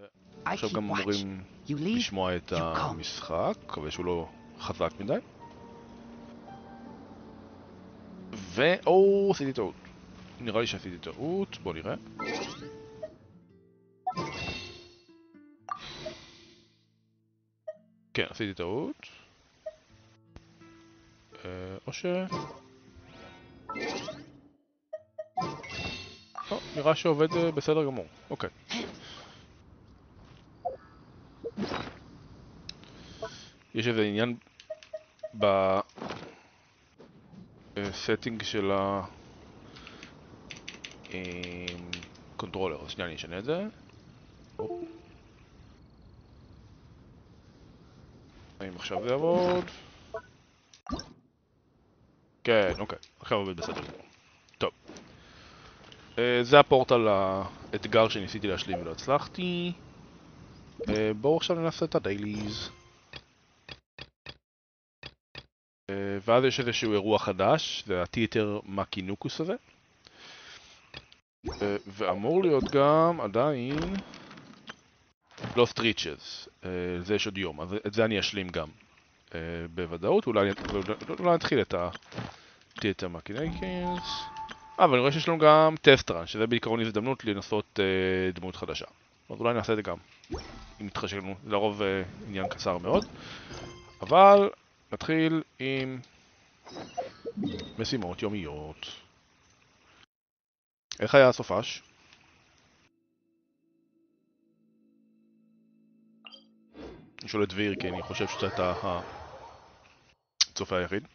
עכשיו גם אמורים לשמוע את המשחק, מקווה שהוא לא חזק מדי. עשיתי טעות. נראה לי שעשיתי טעות, בוא נראה. כן, עשיתי טעות. או ש... נראה שעובד בסדר גמור. אוקיי. יש איזה עניין בסטינג של הקונטרולר, אז שנייה אני אשנה את זה. האם עכשיו זה יעבוד? כן, אוקיי. עכשיו עובד בסדר גמור. טוב. זה הפורטל האתגר שניסיתי להשלים ולא הצלחתי. בואו עכשיו ננסה את הדייליז. ואז יש איזשהו אירוע חדש, זה התיאטר מקינוקוס הזה. ואמור להיות גם עדיין Lost Riches, זה יש עוד יום, אז את זה אני אשלים גם בוודאות, אולי נתחיל את התיאטר מקינוקוס. אבל אני רואה שיש לנו גם טסטרן, שזה בעיקרון הזדמנות לנסות דמות חדשה. אז אולי נעשה את זה גם, אם נתחשק לנו, זה לרוב עניין קצר מאוד. אבל נתחיל עם משימות יומיות. איך היה הסופש? אני שואל את דביר, כי אני חושב שאתה הייתה הצופה היחיד.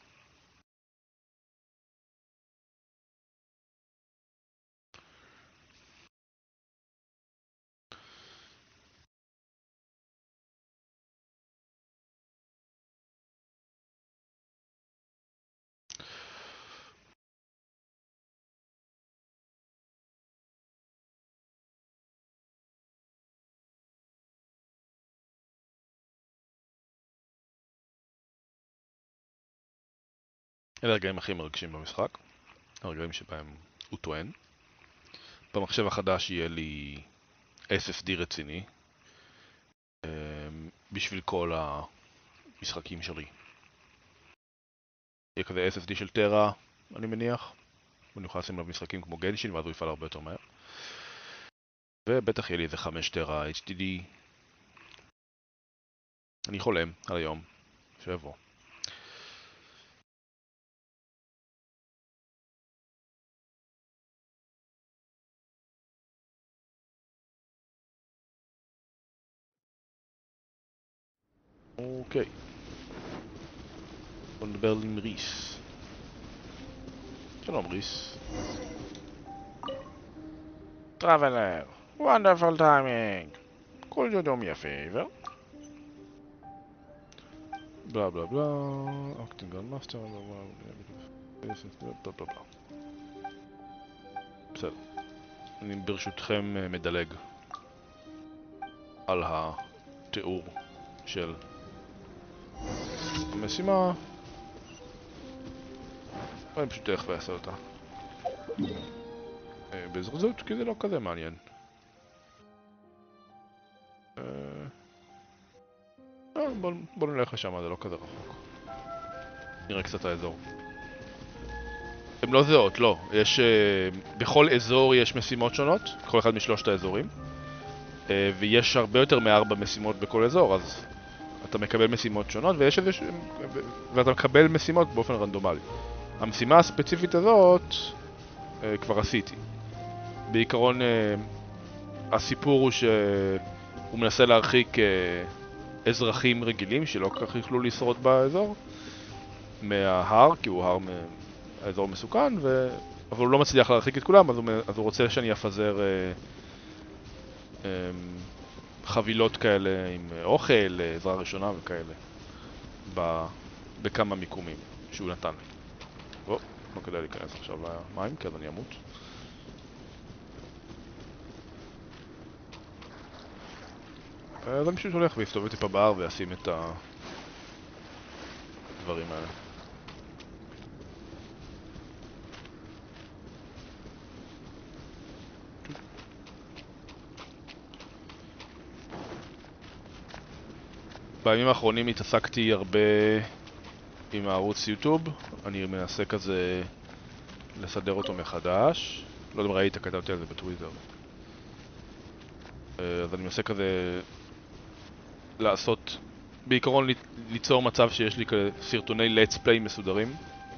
אלה הרגעים הכי מרגשים במשחק, הרגעים שבהם הוא טוען. במחשב החדש יהיה לי SSD רציני בשביל כל המשחקים שלי. יהיה כזה SSD של טרה, אני מניח, ואני אוכל לשים עליו משחקים כמו גנשין, ואז הוא יפעל הרבה יותר מהר. ובטח יהיה לי איזה 5 טרה HDD. אני חולם על היום שיבוא. אוקיי. בוא נדבר עם ריס. שלום ריס. Traveler, wonderful timing. Could you do me a favor? בלה בלה בלה, acting on master, בלה בלה בלה. בסדר. אני ברשותכם מדלג על התיאור של המשימה. אני פשוט איך ואעשה אותה בזרזות, כי זה לא כזה מעניין. בוא נלך לשם, זה לא כזה רחוק. נראה קצת האזור. הן לא זהות, לא. יש... בכל אזור יש משימות שונות, כל אחד משלושת האזורים. ויש הרבה יותר מ4 משימות בכל אזור, אז אתה מקבל משימות שונות, ואתה מקבל משימות באופן רנדומלי. המשימה הספציפית הזאת כבר עשיתי. בעיקרון הסיפור הוא שהוא מנסה להרחיק אזרחים רגילים שלא כל כך יוכלו לשרוד באזור מההר, כי הוא האזור מסוכן, אבל הוא לא מצליח להרחיק את כולם, אז הוא רוצה שאני אפזר חבילות כאלה עם אוכל, עזרה ראשונה וכאלה בכמה מיקומים שהוא נתן לי. לא כדאי להיכנס עכשיו למים, כי אז אני אמות. אז אני פשוט הולך ויסתובב טיפה בהר וישים את הדברים האלה. בימים האחרונים התעסקתי הרבה עם הערוץ יוטיוב, אני מנסה כזה לסדר אותו מחדש. לא יודע אם ראית, כתבתי על זה בטוויטר. אז אני מנסה כזה לעשות, בעיקרון ליצור מצב שיש לי כזה סרטוני let's play מסודרים.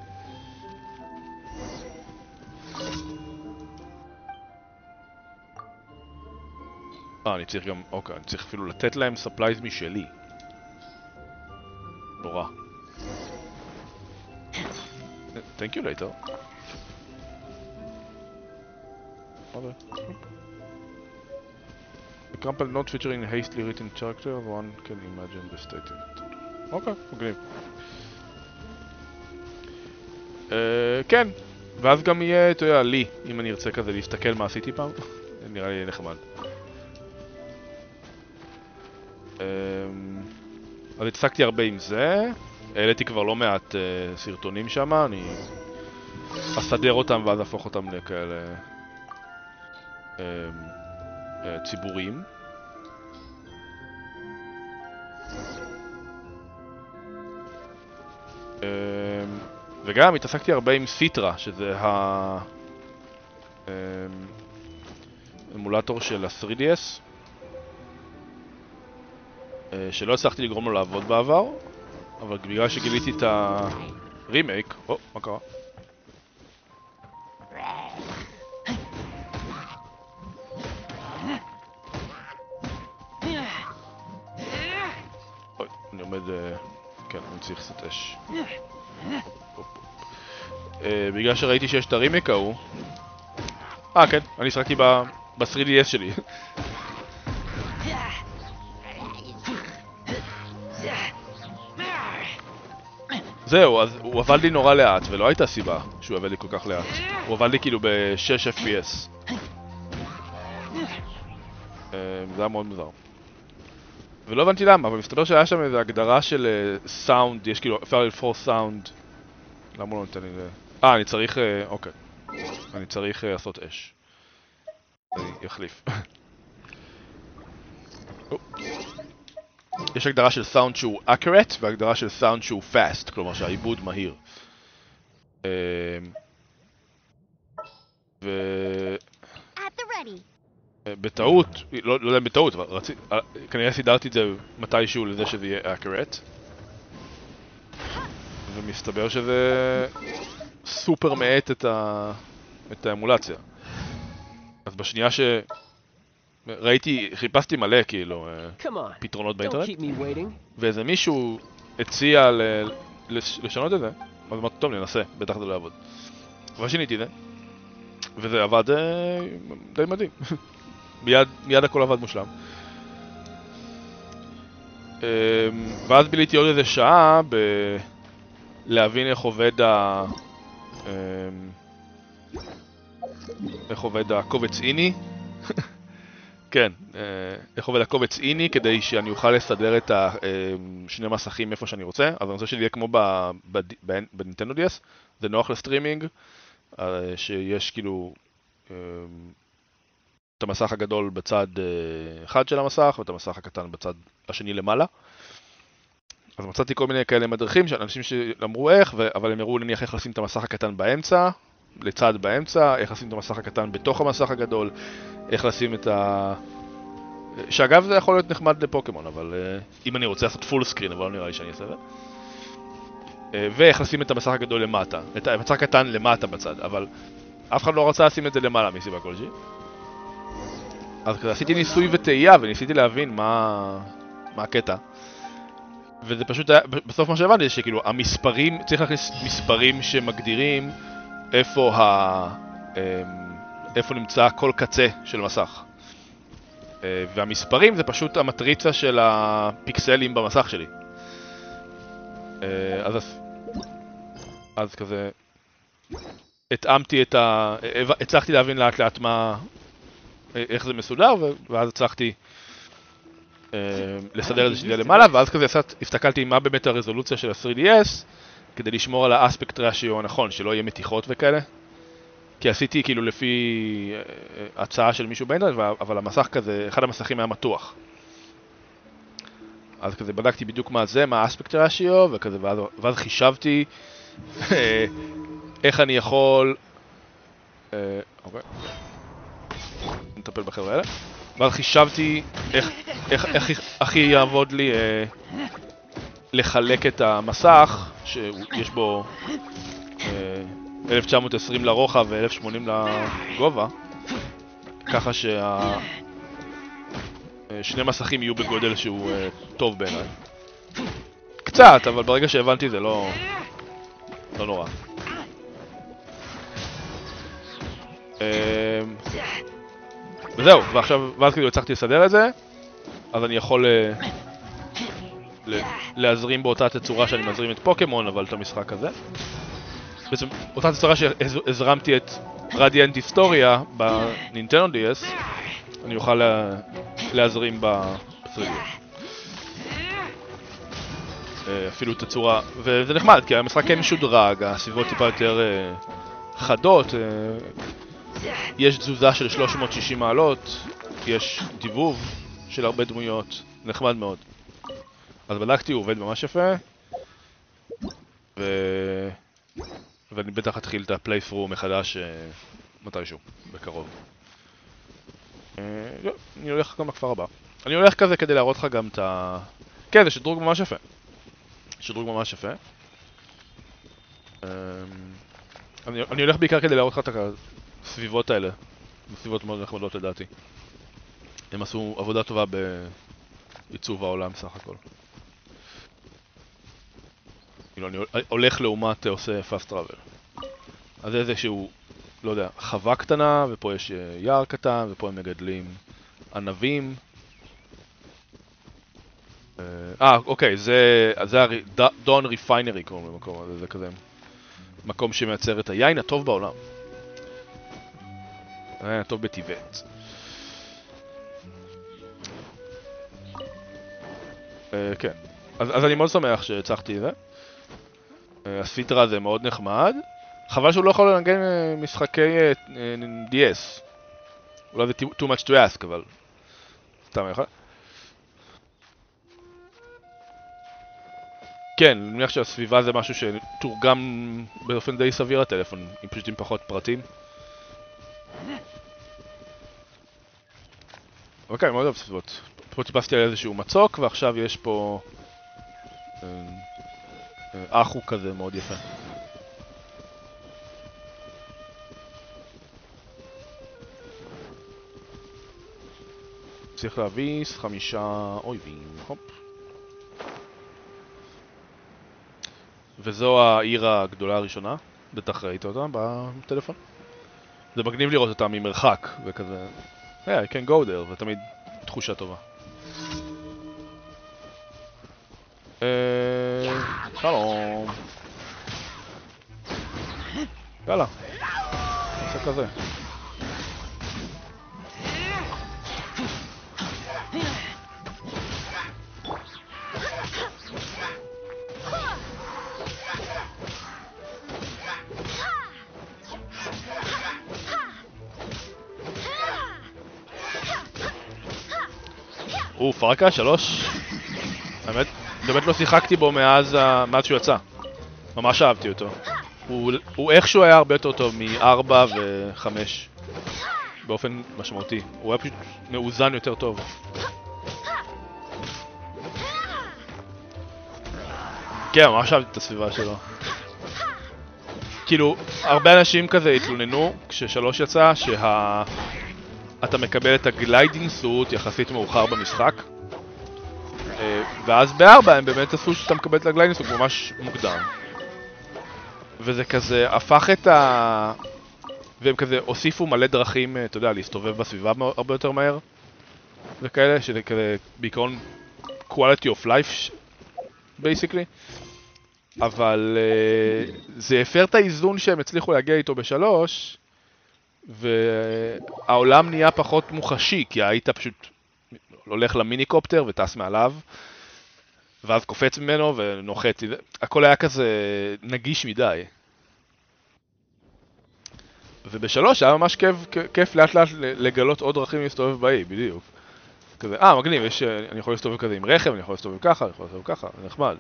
אני צריך גם, אוקיי, אני צריך אפילו לתת להם supplies משלי. נורא. Thank you later. A couple not featuring hastily written characters, one can imagine the state of it. אוקיי, מגניב. כן, ואז גם יהיה, אתה יודע, לי, אם אני ארצה כזה להסתכל מה עשיתי פעם. נראה לי נחמד. אז התעסקתי הרבה עם זה, העליתי כבר לא מעט סרטונים שם, אני אסדר אותם ואז אהפוך אותם לכאלה ציבוריים. וגם התעסקתי הרבה עם סיטרה, שזה האמולטור של ה-3DS, שלא הצלחתי לגרום לו לעבוד בעבר, אבל בגלל שגיליתי את הרימייק... מה קרה? אוי, אני עומד... כן, אני צריך קצת אש. בגלל שראיתי שיש את הרימייק ההוא... כן, אני שחקתי ב-3DS שלי. זהו, אז הוא עבד לי נורא לאט, ולא הייתה סיבה שהוא עבד לי כל כך לאט. הוא עבד לי כאילו ב-6 FPS. זה היה מאוד מוזר. ולא הבנתי למה, אבל מסתבר שהיה שם איזו הגדרה של סאונד, יש כאילו, אפשר לבחור סאונד. למה הוא לא נותן לי זה? אני צריך, אוקיי. אני צריך לעשות אש. אני אחליף. יש הגדרה של סאונד שהוא accurate והגדרה של סאונד שהוא fast, כלומר שהעיבוד מהיר. בטעות, לא יודע אם בטעות, אבל כנראה סידרתי את זה מתישהו לזה שזה יהיה accurate. ומסתבר שזה סופר מעט את האמולציה. אז בשנייה ראיתי, חיפשתי מלא כאילו פתרונות באינטרנט, ואיזה מישהו הציע לשנות את זה, אז אמרתי, טוב, ננסה, בטח זה לא יעבוד. אבל שיניתי את זה, וזה עבד די מדהים. מיד הכל עבד מושלם. ואז ביליתי עוד איזה שעה להבין איך עובד הקובץ איני. כן, איך עובד הקובץ איני כדי שאני אוכל לסדר את שני מסכים איפה שאני רוצה. אז אני רוצה שזה יהיה כמו בנינטנדו DS, זה נוח לסטרימינג, שיש כאילו את המסך הגדול בצד אחד של המסך ואת המסך הקטן בצד השני למעלה. אז מצאתי כל מיני כאלה מדריכים, אנשים שאמרו איך, אבל הם הראו נניח איך לשים את המסך הקטן באמצע, לצד באמצע, איך לשים את המסך הקטן בתוך המסך הגדול, איך לשים את שאגב זה יכול להיות נחמד לפוקימון, אבל אם אני רוצה לעשות פול סקרין, אבל לא נראה לי שאני אעשה את זה. ואיך לשים את המסך הגדול למטה, את המסך הקטן למטה בצד, אבל אף אחד לא רצה לשים את זה למעלה מסיבה כלשהי. אז כזה עשיתי ניסוי וטעייה וניסיתי להבין מה הקטע. וזה פשוט היה, בסוף מה שהבנתי זה שכאילו המספרים, צריך להכניס מספרים שמגדירים איפה נמצא כל קצה של מסך. והמספרים זה פשוט המטריצה של הפיקסלים במסך שלי. אז כזה התאמתי הצלחתי להבין לאט לאט איך זה מסודר, ואז הצלחתי לסדר את זה שלי למעלה, ואז כזה הסתכלתי מה באמת הרזולוציה של ה-3DS כדי לשמור על האספקט רשיו הנכון, שלא יהיה מתיחות וכאלה. כי עשיתי כאילו לפי הצעה של מישהו באינטרנט, אבל המסך כזה, אחד המסכים היה מתוח. אז כזה בדקתי בדיוק מה זה, מה האספקט רשיו, וכזה, ואז חישבתי איך אני יכול... אוקיי. נטפל בחבר'ה האלה. ואז חישבתי איך הכי יעבוד לי לחלק את המסך, שיש בו 1920 לרוחב ו-1080 לגובה, ככה שני מסכים יהיו בגודל שהוא טוב בעיניי. קצת, אבל ברגע שהבנתי זה לא נורא. וזהו, ואז כאילו הצלחתי לסדר את זה, אז אני יכול להזרים באותה תצורה שאני מזרים את פוקימון, אבל את המשחק הזה. בעצם אותה תצורה שהזרמתי את רדיאנט היסטוריה בנינטנדו DS, אני אוכל להזרים ב-3D. אפילו תצורה, וזה נחמד, כי המשחק כן משודרג, הסביבות טיפה יותר חדות, יש תזוזה של 360 מעלות, יש דיבוב של הרבה דמויות, נחמד מאוד. אז בדקתי, הוא עובד ממש יפה, ואני בטח אתחיל את הפלייפרו מחדש מתישהו, בקרוב. אני הולך גם לכפר הבא. אני הולך כזה כדי להראות לך גם את ה... כן, זה שדרוג ממש יפה. שדרוג ממש יפה. אני הולך בעיקר כדי להראות לך את הסביבות האלה. סביבות מאוד נחמדות לדעתי. הם עשו עבודה טובה בעיצוב העולם סך הכל. אני הולך לעומת עושה fast travel. אז זה איזשהו, לא יודע, חווה קטנה, ופה יש יער קטן, ופה הם מגדלים ענבים. אוקיי, זה דון ריפיינרי קוראים למקום הזה, זה כזה מקום שמייצר את היין הטוב בעולם. היין הטוב בטיבט. כן, אז אני מאוד שמח שהצלחתי את זה. הספיטרה הזה מאוד נחמד. חבל שהוא לא יכול לנגן משחקי DS. אולי זה too much to ask, אבל... סתם אחד. כן, אני מניח שהסביבה זה משהו שתורגם באופן די סביר הטלפון, פשוט עם פחות פרטים. אוקיי, מאוד אוהב סביבות. פה טיפסתי על איזשהו מצוק, ועכשיו יש פה... אחו כזה מאוד יפה. צריך להביס 5 אויבים, הופ. וזו העיר הגדולה הראשונה, בטח ראית אותה בטלפון. זה מגניב לראות אותה ממרחק, וכזה... I can go there, ותמיד תחושה טובה. שלום. יאללה. נעשה כזה. פרקה 3. האמת, באמת לא שיחקתי בו מאז שהוא יצא. ממש אהבתי אותו. הוא איכשהו היה הרבה יותר טוב מ-4 ו-5 באופן משמעותי. הוא היה פשוט מאוזן יותר טוב. כן, ממש אהבתי את הסביבה שלו. כאילו, הרבה אנשים כזה התלוננו כש3 יצא אתה מקבל את הגליידינג סוט יחסית מאוחר במשחק, ואז ב4 הם באמת עשו שאתה מקבל את הגליידינג סוט ממש מוקדם, וזה כזה הפך את והם כזה הוסיפו מלא דרכים, אתה יודע, להסתובב בסביבה הרבה יותר מהר וכאלה, שזה כזה בעיקרון quality of life basically, אבל זה הפר את האיזון שהם הצליחו להגיע איתו ב3, והעולם נהיה פחות מוחשי, כי היית פשוט הולך למיניקופטר וטס מעליו, ואז קופץ ממנו ונוחת. הכל היה כזה נגיש מדי. וב3 היה ממש כיף לאט לאט לגלות עוד דרכים להסתובב באי, בדיוק. כזה, מגניב, אני יכול להסתובב כזה עם רכב, אני יכול להסתובב ככה, אני יכול להסתובב ככה, זה נחמד.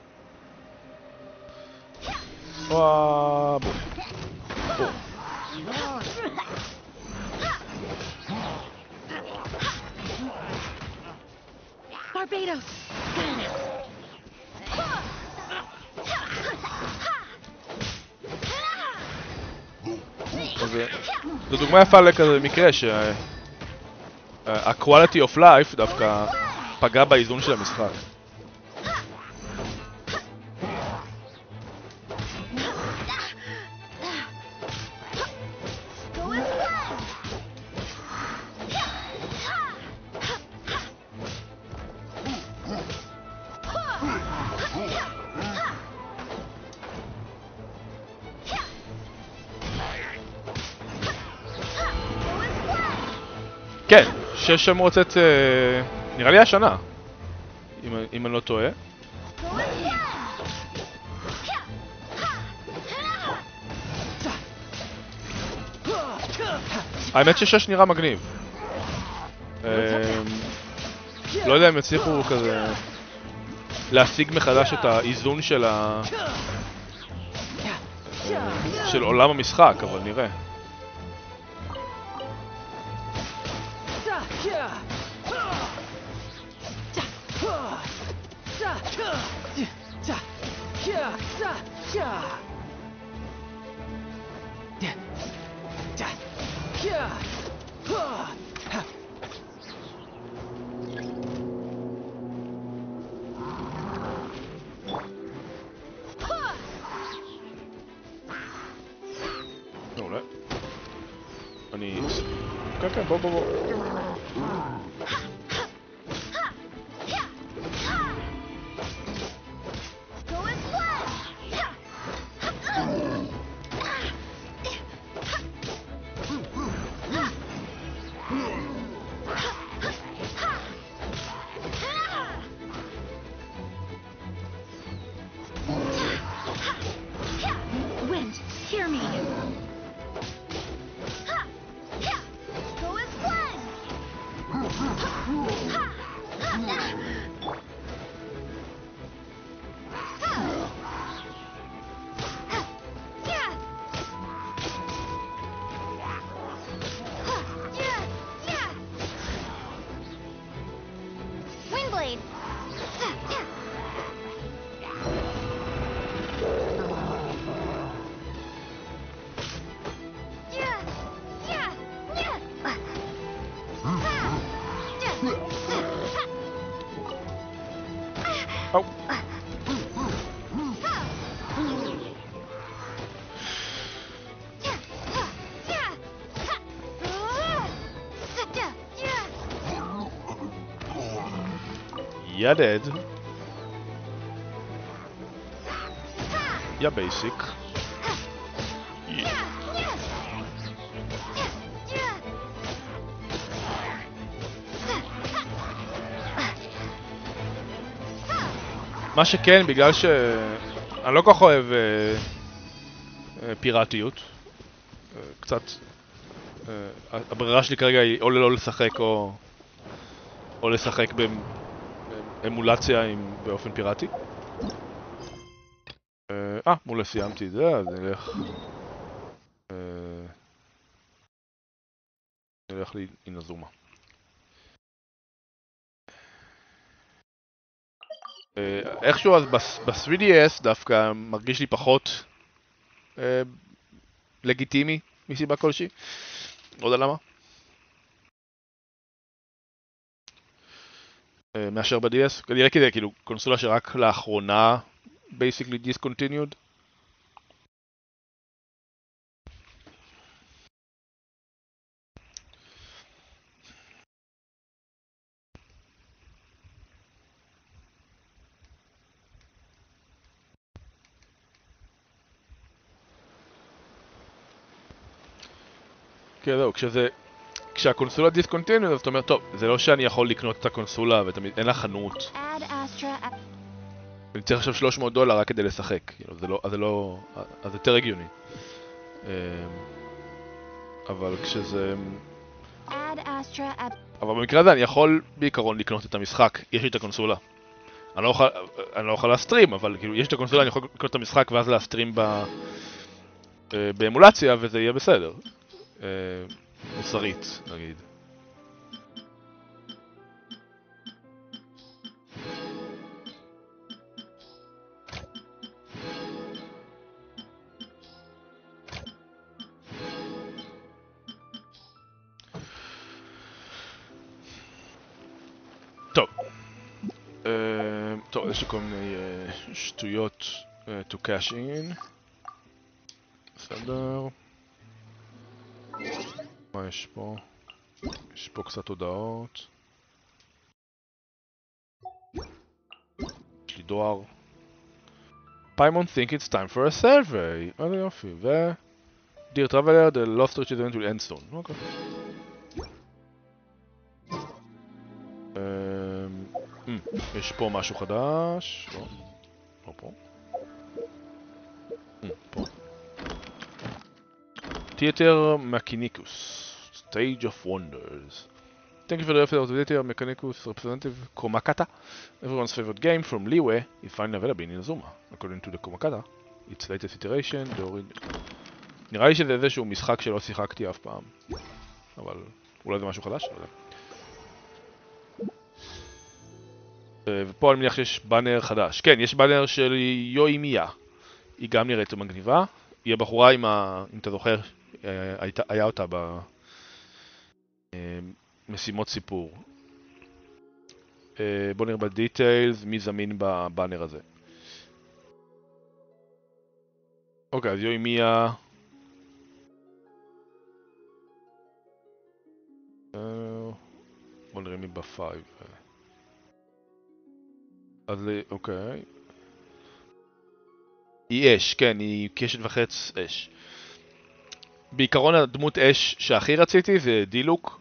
וואו, בום. בום. Barbados. זו דוגמה יפה לכזה מקרה ה-quality of life דווקא פגע באיזון של המשחק. כן, 6 אמור לצאת, נראה לי השנה, אם אני לא טועה. האמת ש6 נראה מגניב. לא יודע אם יצליחו כזה להשיג מחדש את האיזון של עולם המשחק, אבל נראה. מעולה. כן, בוא. Wind, hear me. Windblade. You're dead. You're basic. מה שכן, בגלל שאני לא כל כך אוהב פיראטיות, קצת הברירה שלי כרגע היא או לא לשחק או לשחק באמולציה באופן פיראטי. מולה סיימתי את זה, אז נלך לאינזומה. איכשהו אז ב-3DS דווקא מרגיש לי פחות לגיטימי מסיבה כלשהי. לא יודע למה. מאשר ב-DS. כנראה כי זה כאילו קונסולה שרק לאחרונה basically discontinued. כן, זהו, כשהקונסולה דיסקונטיניוד, אז אתה אומר, טוב, זה לא שאני יכול לקנות את הקונסולה ואין לה חנות. אני צריך עכשיו $300 רק כדי לשחק, אז זה יותר הגיוני. אבל Add Astra at... אבל במקרה הזה אני יכול בעיקרון לקנות את המשחק, יש לי את הקונסולה. אני לא אוכל להסטרים, אבל כאילו יש את הקונסולה, אני יכול לקנות את המשחק ואז להסטרים באמולציה וזה יהיה בסדר. מוסרית, נגיד. טוב. טוב, יש לי כל מיני שטויות to cash in. בסדר. מה יש פה? יש פה קצת הודעות. יש לי דואר. Paimon think it's time for a survey. איזה יופי. ו... Dear traveler, the lost riches event will end soon. אוקיי. יש פה משהו חדש. לא. לא פה. פה. Theater Mechanicus. Stage of Wonders. Thank you for the effort of the Theater Mechanicus representative Komakata. Everyone's favorite game from Leeway is finally available in Inazuma. According to the Komakata, its latest iteration, the origin... נראה לי שזה איזשהו משחק שלא שיחקתי אף פעם. אבל אולי זה משהו חדש? לא יודע. ופה אני מניח שיש באנר חדש. כן, יש באנר של יואימיה. היא גם נראית מגניבה. היא הבחורה עם אם אתה זוכר, היה אותה במשימות סיפור. בוא נראה בדיטיילס מי זמין בבאנר הזה. אוקיי, אז יואימיה... בוא נראה מי בפייב. אז אוקיי. היא אש, כן, היא קשת וחץ אש. בעיקרון הדמות אש שהכי רציתי זה דילוק.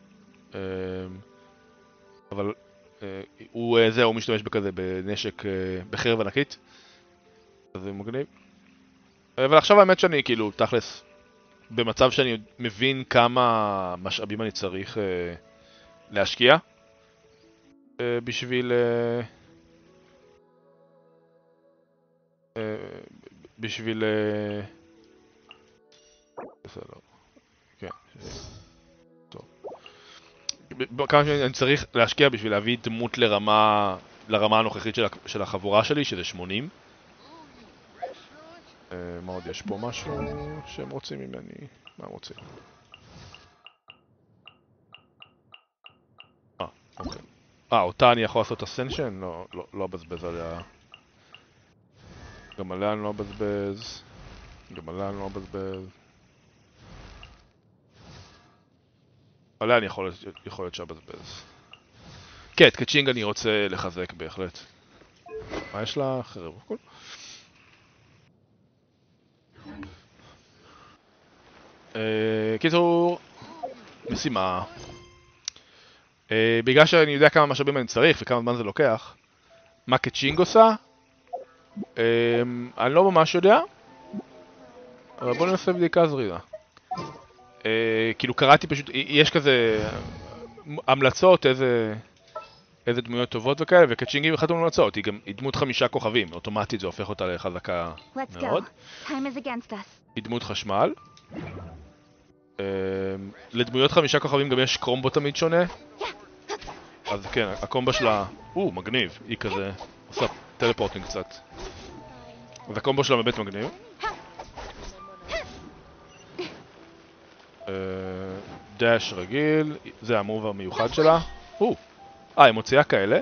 אבל הוא משתמש בכזה בנשק בחרב ענקית. אז זה מגניב. אבל עכשיו האמת שאני כאילו תכלס במצב שאני מבין כמה משאבים אני צריך להשקיע בשביל בסדר. כן. טוב. כמה שאני צריך להשקיע בשביל להביא דמות לרמה הנוכחית של החבורה שלי, שזה 80. מה עוד יש פה? משהו שהם רוצים ממני? מה הם רוצים? אוקיי. אותה אני יכול לעשות אסנשן? לא בזבז עליה. גם עליה אני לא בזבז. עליה אני יכול להיות שהבזבז. כן, את קצ'ינג אני רוצה לחזק בהחלט. מה יש לה? חרב. קיצור, משימה. בגלל שאני יודע כמה משאבים אני צריך וכמה זמן זה לוקח, מה קצ'ינג עושה? אני לא ממש יודע, אבל בוא ננסה בדיקה זריזה. כאילו קראתי פשוט, יש כזה המלצות, איזה דמויות טובות וכאלה, וקצ'ינג היא אחת המלצות, היא דמות 5 כוכבים, אוטומטית זה הופך אותה לחזקה מאוד. היא דמות חשמל. לדמויות 5 כוכבים גם יש קומבו תמיד שונה. אז כן, הקומבו שלה, מגניב, היא כזה עושה טלפורטינג קצת. אז הקומבו שלה באמת מגניב. דאש רגיל, זה המוב המיוחד שלה. היא מוציאה כאלה.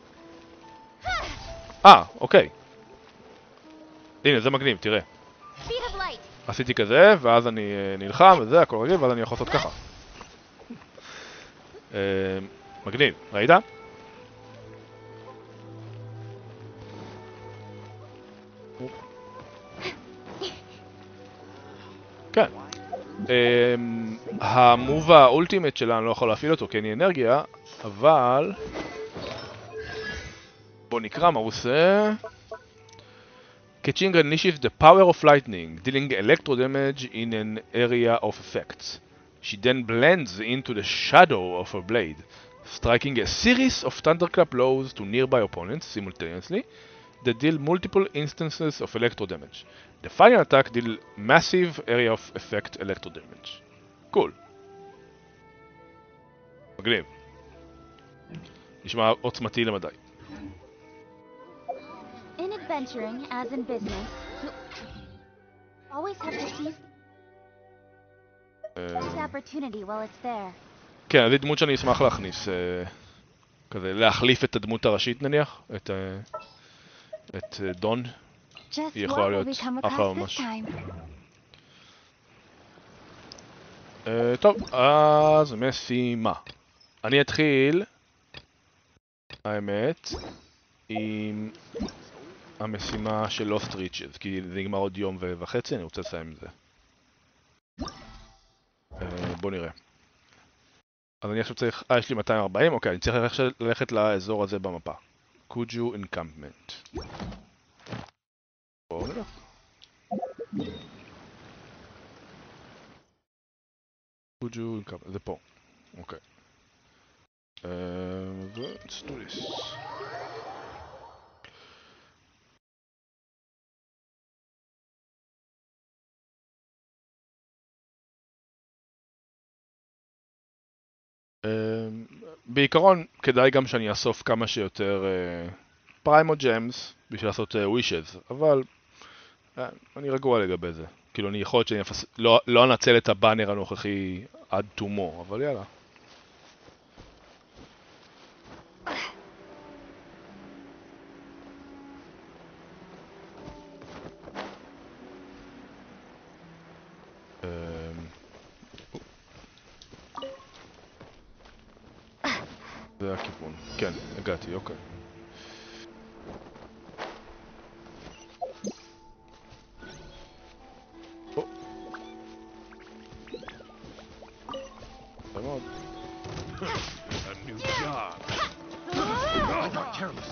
אוקיי. הנה, זה מגניב, תראה. עשיתי כזה, ואז אני נלחם, וזה, הכל רגיל, ואז אני יכול לעשות ככה. מגניב, ראית? כן. המוב האולטימט שלה, אני לא יכול להפעיל אותו כי אין לי אנרגיה, אבל... בוא נקרא מה הוא עושה. Keqing unleashes the power of lightning, dealing electro damage in an area of effects. She then blends into the shadow of her blade, striking a series of thunderclap blows to nearby opponents simultaneously that deal multiple instances of electro damage. The final attack deal massive area of effect electro damage. Cool. מגניב. נשמע עוצמתי למדי. In adventuring, as in business, you always have to seize the opportunity while it's there. כן, אז היא דמות שאני אשמח להכניס. כזה, להחליף את הדמות הראשית נניח. את דון. Just היא יכולה what will להיות we come אחלה across this ממש. time? טוב, אז משימה. אני אתחיל, האמת, עם המשימה של Lost Riches, כי זה נגמר עוד יום וחצי, אני רוצה לסיים עם זה. בוא נראה. אז אני עכשיו צריך... יש לי 240, אוקיי, אני צריך ללכת לאזור הזה במפה. Kuju Encampment. בואו נלך. Kuju Encampment, זה פה. אוקיי. Let's do this. בעיקרון כדאי גם שאני אאסוף כמה שיותר פריימו ג'מס בשביל לעשות wishes, אבל אני רגוע לגבי זה. כאילו אני יכול להיות שאני לא אנצל את הבאנר הנוכחי עד תומו, אבל יאללה. זה הכיוון. כן, הגעתי, אוקיי. זה מאוד. A new job. I got careless.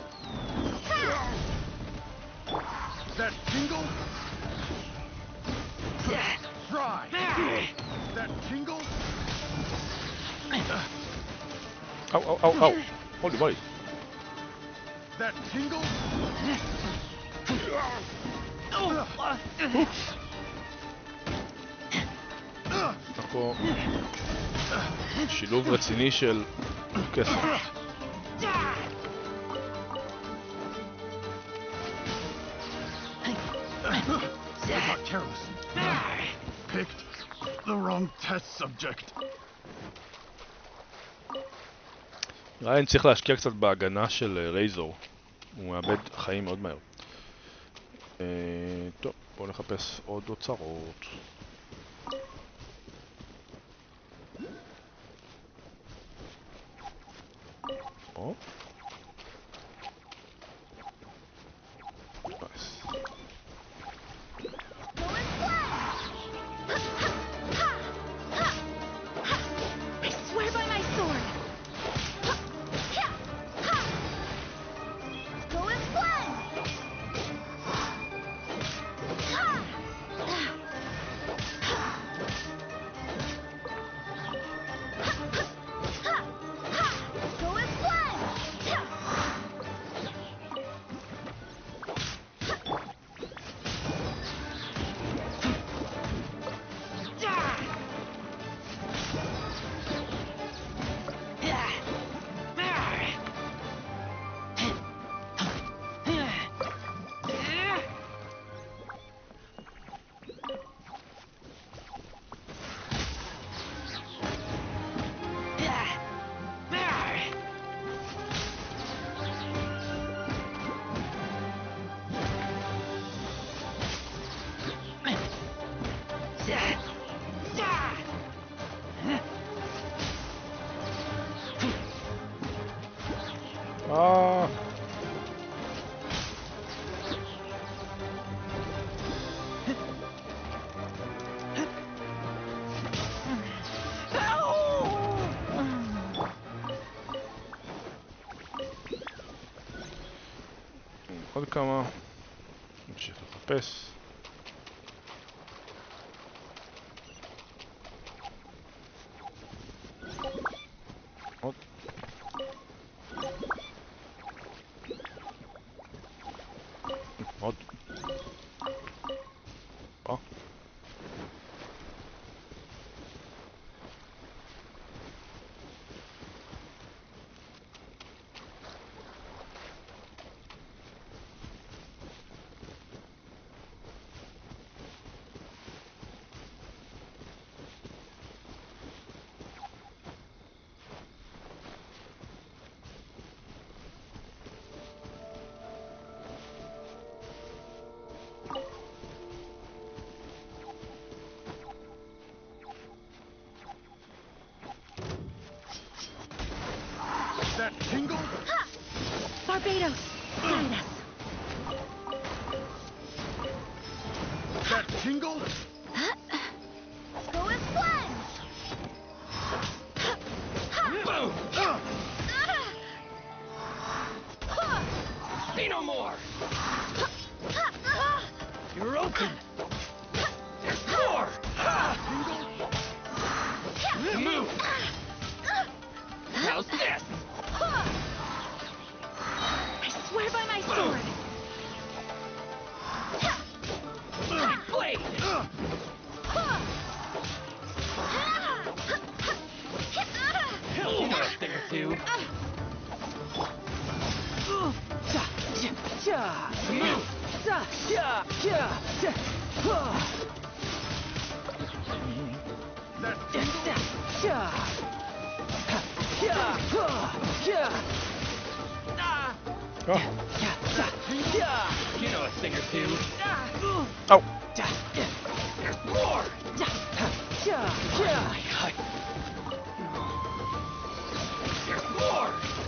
That tingle? Try. That tingle? Ow. Holy moly. That tingle? צריך פה שילוב רציני של כסף. I got careless. Picked the wrong test subject. נראה לי אני צריך להשקיע קצת בהגנה של רייזור. הוא מאבד חיים מאוד מהר. טוב, בואו נחפש עוד אוצרות. או. נייס. I swear by my sword. Go and blend. Go and blend. עוד כמה. נמשיך לחפש. עוד. אה. That tingle? Barbados, guide us. That tingle? Go and plunge. Say no more! You're open! There's more! Move! How's this? I swear by my sword. Blade! You know a thing or two. Move! That tingle? Oh. You know a thing or two. Au. There's more! There's more!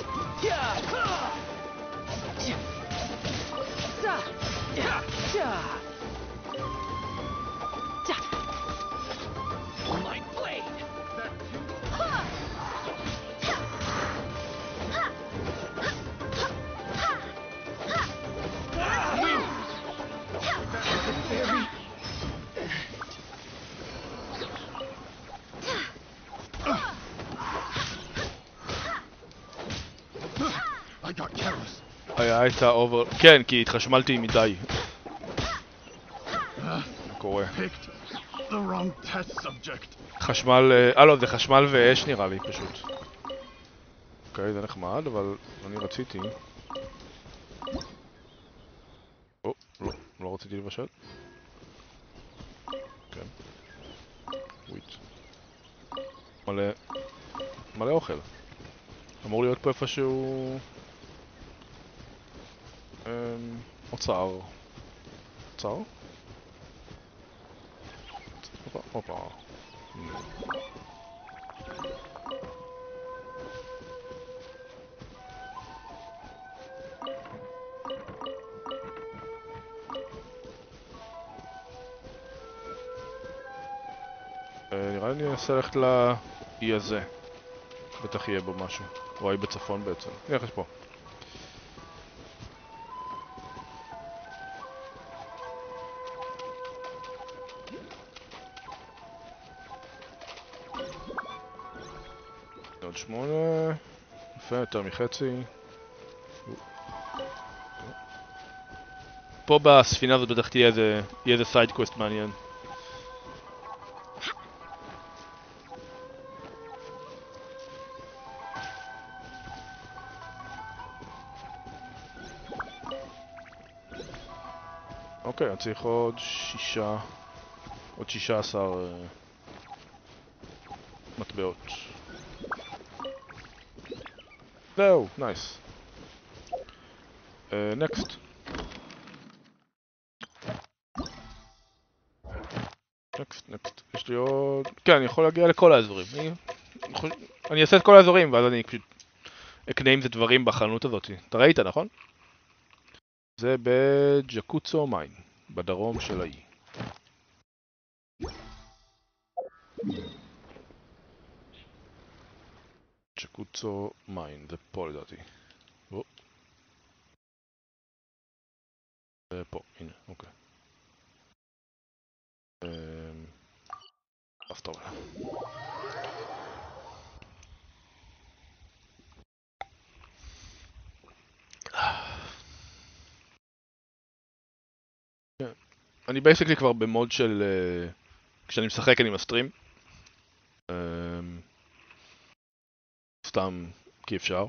My blade! That tingle? Very... I got careless. הייתה אובר... כן, כי התחשמלתי מדי. מה קורה? Picked the wrong test subject. חשמל... לא, זה חשמל ואש נראה לי פשוט. אוקיי, זה נחמד, אבל אני רציתי... או, לא, לא רציתי לבשל. כן. וויט. מלא אוכל. אמור להיות פה איפשהו... אוצר. אוצר? הופה. נראה לי אני אנסה ללכת לאי הזה. בטח יהיה בו משהו. או האי בצפון בעצם. נראה יש פה. עוד 8. יפה, יותר מחצי. פה בספינה הזאת בטח תהיה איזה סייד קווסט מעניין. אוקיי, אני צריך עוד 16 מטבעות. זהו, נייס. נקסט. נקסט. יש לי עוד... כן, אני יכול להגיע לכל האזורים. אני אעשה את כל האזורים, ואז אני פשוט אקנה עם זה דברים בחנות הזאת. אתה ראית, נכון? זה בג'קוצו מיין, בדרום של האי. ג'קוצו מיין, זה פה לדעתי. זה פה, הנה, אוקיי. אז טוב. אני בייסיקלי כבר במוד של... כשאני משחק אני מסטרים. סתם כי אפשר.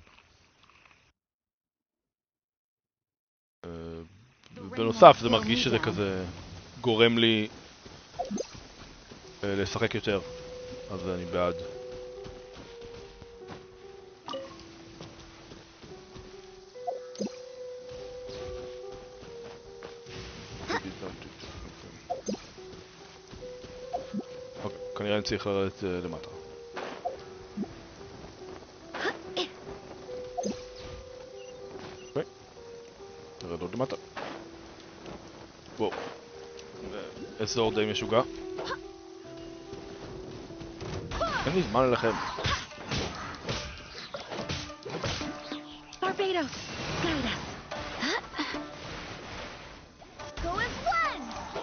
בנוסף זה מרגיש שזה כזה גורם לי לשחק יותר, אז אני בעד. אוקיי, כנראה אני צריך לרדת למטה. אוקיי, נרד עוד למטה. וואו, אזור די משוגע. אין לי זמן ללכם. Barbados, guide us. Go as one.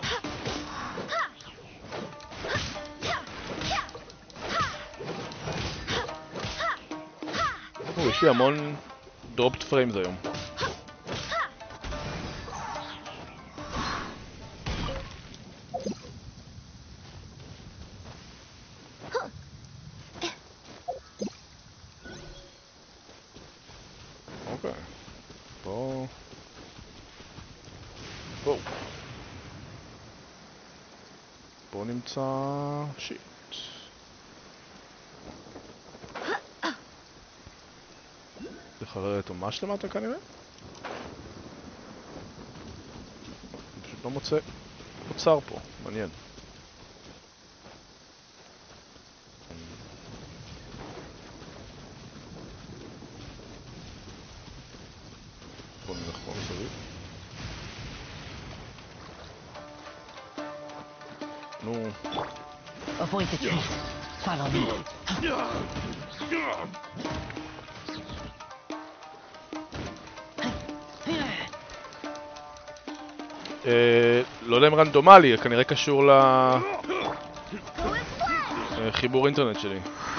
יש לי המון דרופט פריימס היום. אוקיי. פה... פה. פה נמצא... שיט. צריך לרדת ממש למטה כנראה? אני פשוט לא מוצא אוצר פה, מעניין. בוא נלך פה מסביב. נו, Avoid the trees. Follow me. לא יודע אם רנדומלי, כנראה קשור לחיבור אינטרנט שלי.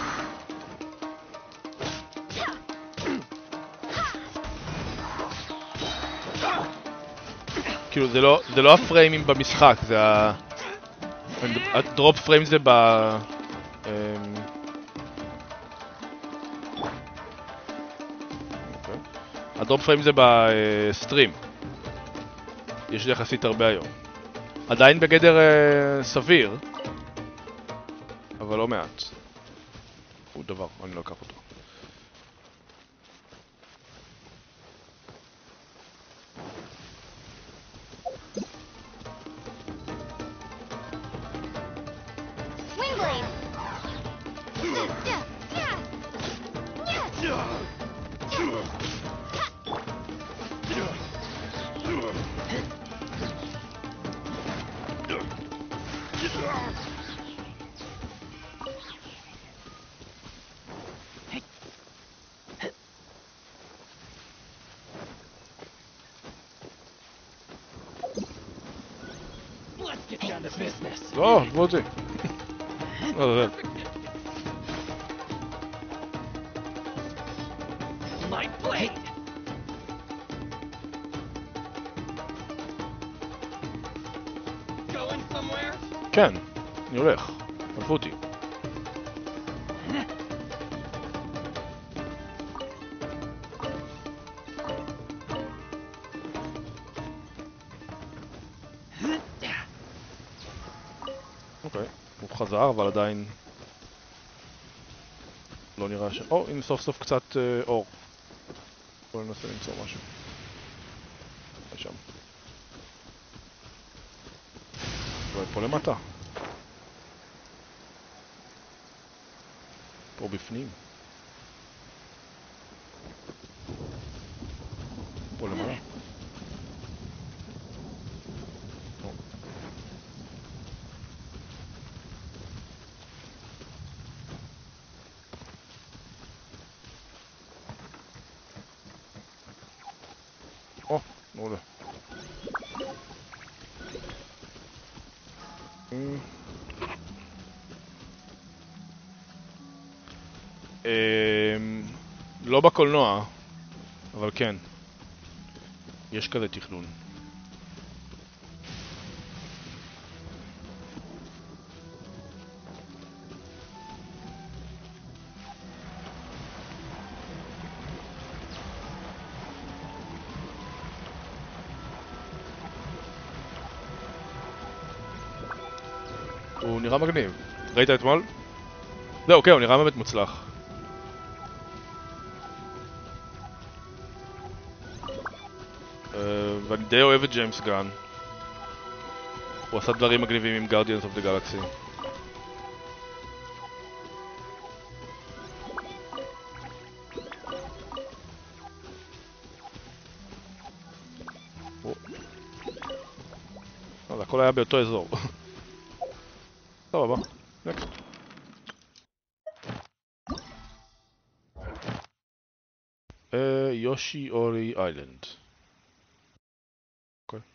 כאילו זה לא הפריימים במשחק, זה הדרופ פריים זה הדרופ פריים זה בסטרים. יש לי יחסית הרבה היום. עדיין בגדר סביר, אבל לא מעט. הוא דבר, אני לא אקח אותו. Swing blade. Let's get down to business. לא, עזבו אותי. לא, זה. My blade. Going somewhere? כן, אני הולך. עזבו אותי. אוקיי, הוא חזר, אבל עדיין לא נראה ש... או, הנה סוף סוף קצת אור. בואו ננסה למצוא משהו. שם. פה למטה. פה בפנים. פה למעלה. או, מעולה. לא בקולנוע, אבל כן. יש כזה תכנון. הוא נראה מגניב. ראית אתמול? זהו, כן, הוא נראה באמת מוצלח. ואני די אוהב את ג'יימס גן. הוא עשה דברים מגניבים עם Guardians of the Galaxy. זה הכל היה באותו אזור. טוב, הבא. נקסט. יושי אורי איילנד. אוקיי.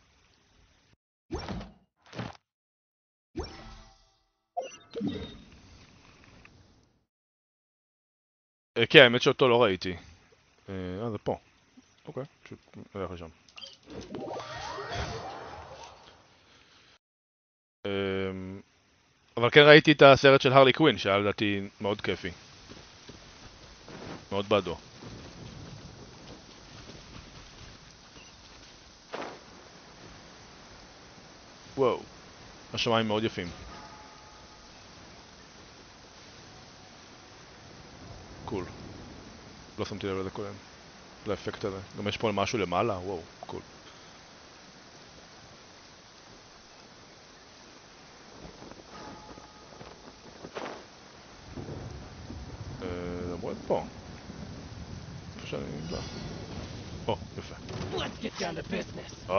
כן, האמת שאותו לא ראיתי. זה פה. אוקיי, פשוט נלך לשם. אבל כן ראיתי את הסרט של הרלי קווין, שהיה לדעתי מאוד כיפי. מאוד בעדו. וואו, השמיים מאוד יפים. קול. לא שמתי לב לזה קודם. לאפקט הזה. גם יש פה משהו למעלה, וואו, קול. למרות פה. איפה שאני נמצא. או, יפה. Let's get down to business.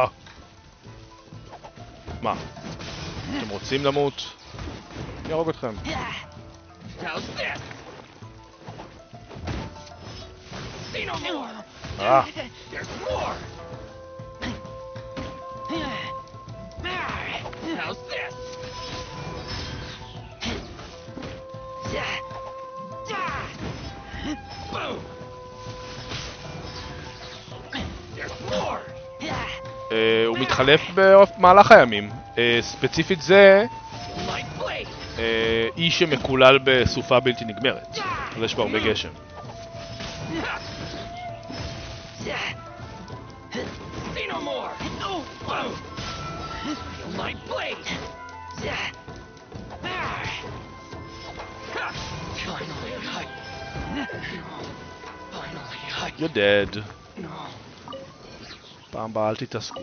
מה? אתם רוצים למות? אני ארוג אתכם. How's this? See no more. There's more. How's this? Boom. There's more. הוא מתחלף במהלך הימים. ספציפית זה Light blade. אי שמקולל בסופה בלתי נגמרת. אז יש בה הרבה גשם. See no more. Boom. Light blade. Finally, You're dead. No. פעם הבאה אל תתעסקו.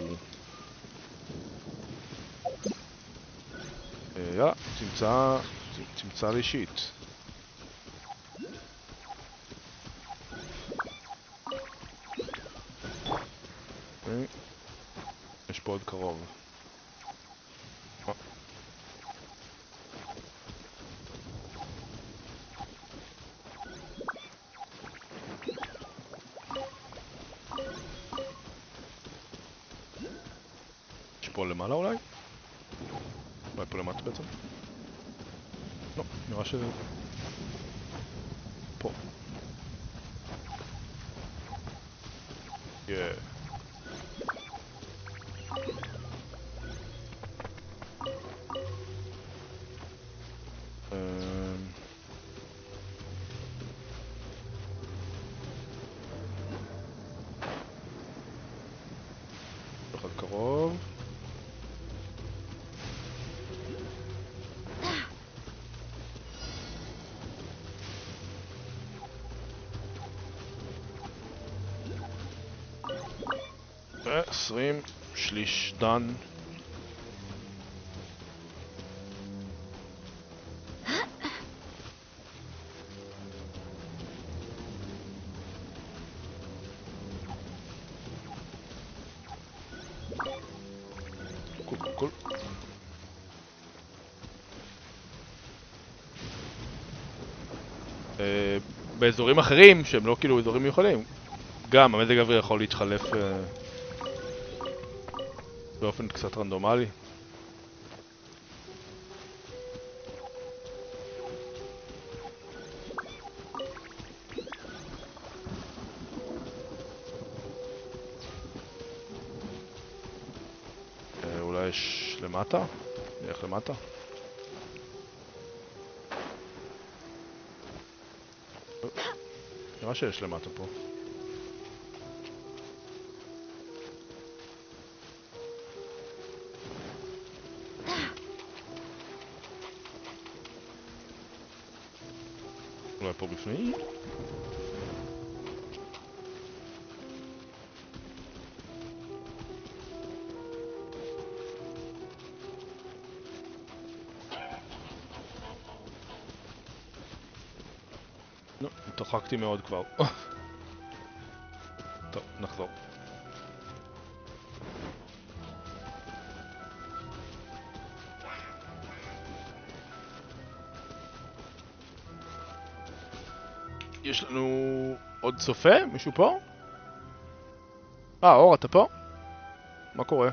יאללה, תמצא לי שיט. יש פה עוד קרוב. יש פה למעלה אולי? אולי פה למטה בעצם? לא, נראה שזה... פה. Yeah. אחד קרוב. ו20 שליש דן. קול. באזורים אחרים, שהם לא כאילו אזורים מיוחדים, גם המזג האוויר יכול להתחלף באופן קצת רנדומלי. אולי יש למטה? נלך למטה? נראה שיש למטה פה. היה פה בפנים? לא, התרחקתי מאוד כבר. טוב, נחזור. יש לנו עוד צופה? מישהו פה? אור, אתה פה? מה קורה?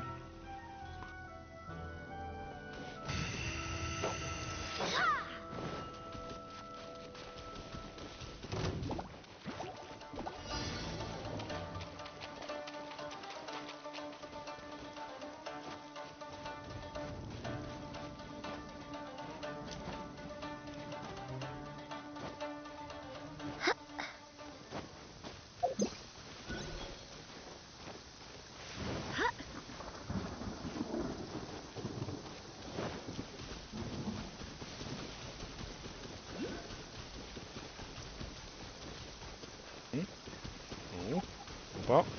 פה.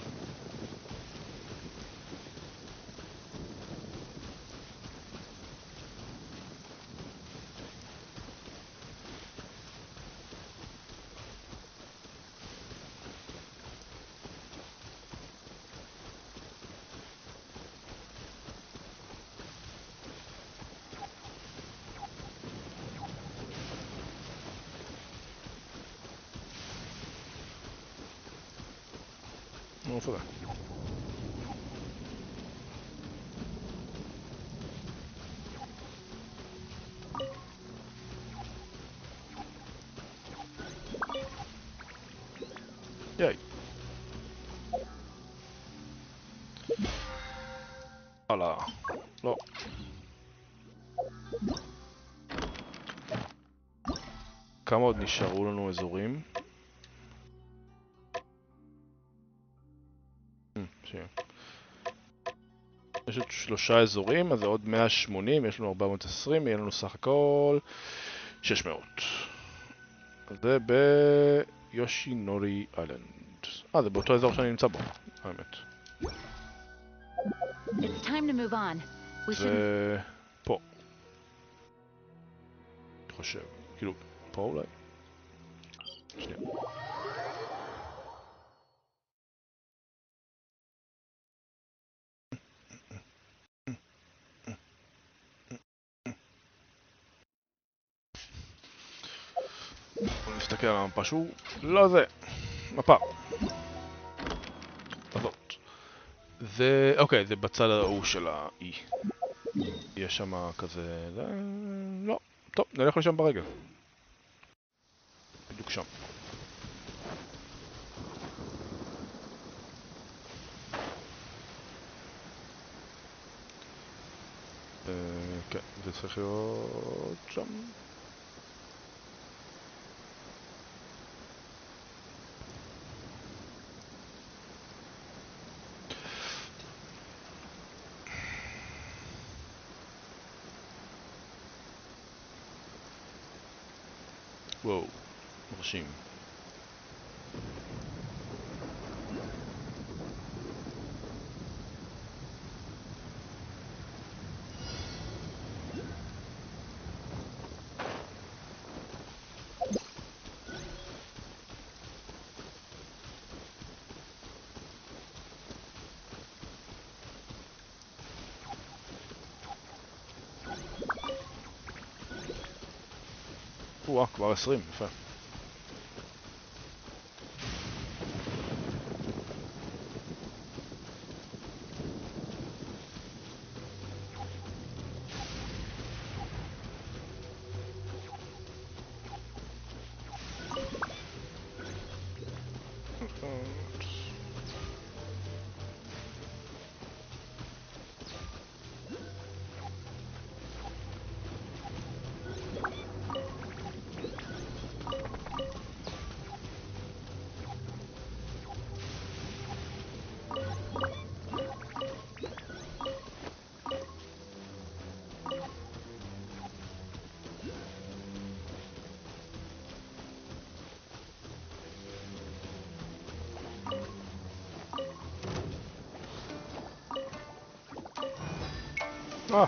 איפה זה? יאי. הלאה. לא. כמה עוד נשארו לנו אזורים? יש עוד 3 אזורים, אז זה עוד 180, יש לנו 420, יהיה לנו סך הכל 600. אז זה ביושינורי איילנד. זה באותו אזור שאני נמצא בו, האמת. It's time to move on. We should. זה פה. אני חושב, כאילו, פה אולי? שנייה. בוא נסתכל על המפה שהוא לא זה. מפה. הזאת. זה, אוקיי, זה בצד ההוא של האי. יש שם כזה, זה, לא. טוב, נלך לשם ברגל. בדיוק שם. כן, זה צריך להיות שם. וואו, מרשים. כבר 20, יפה. אה,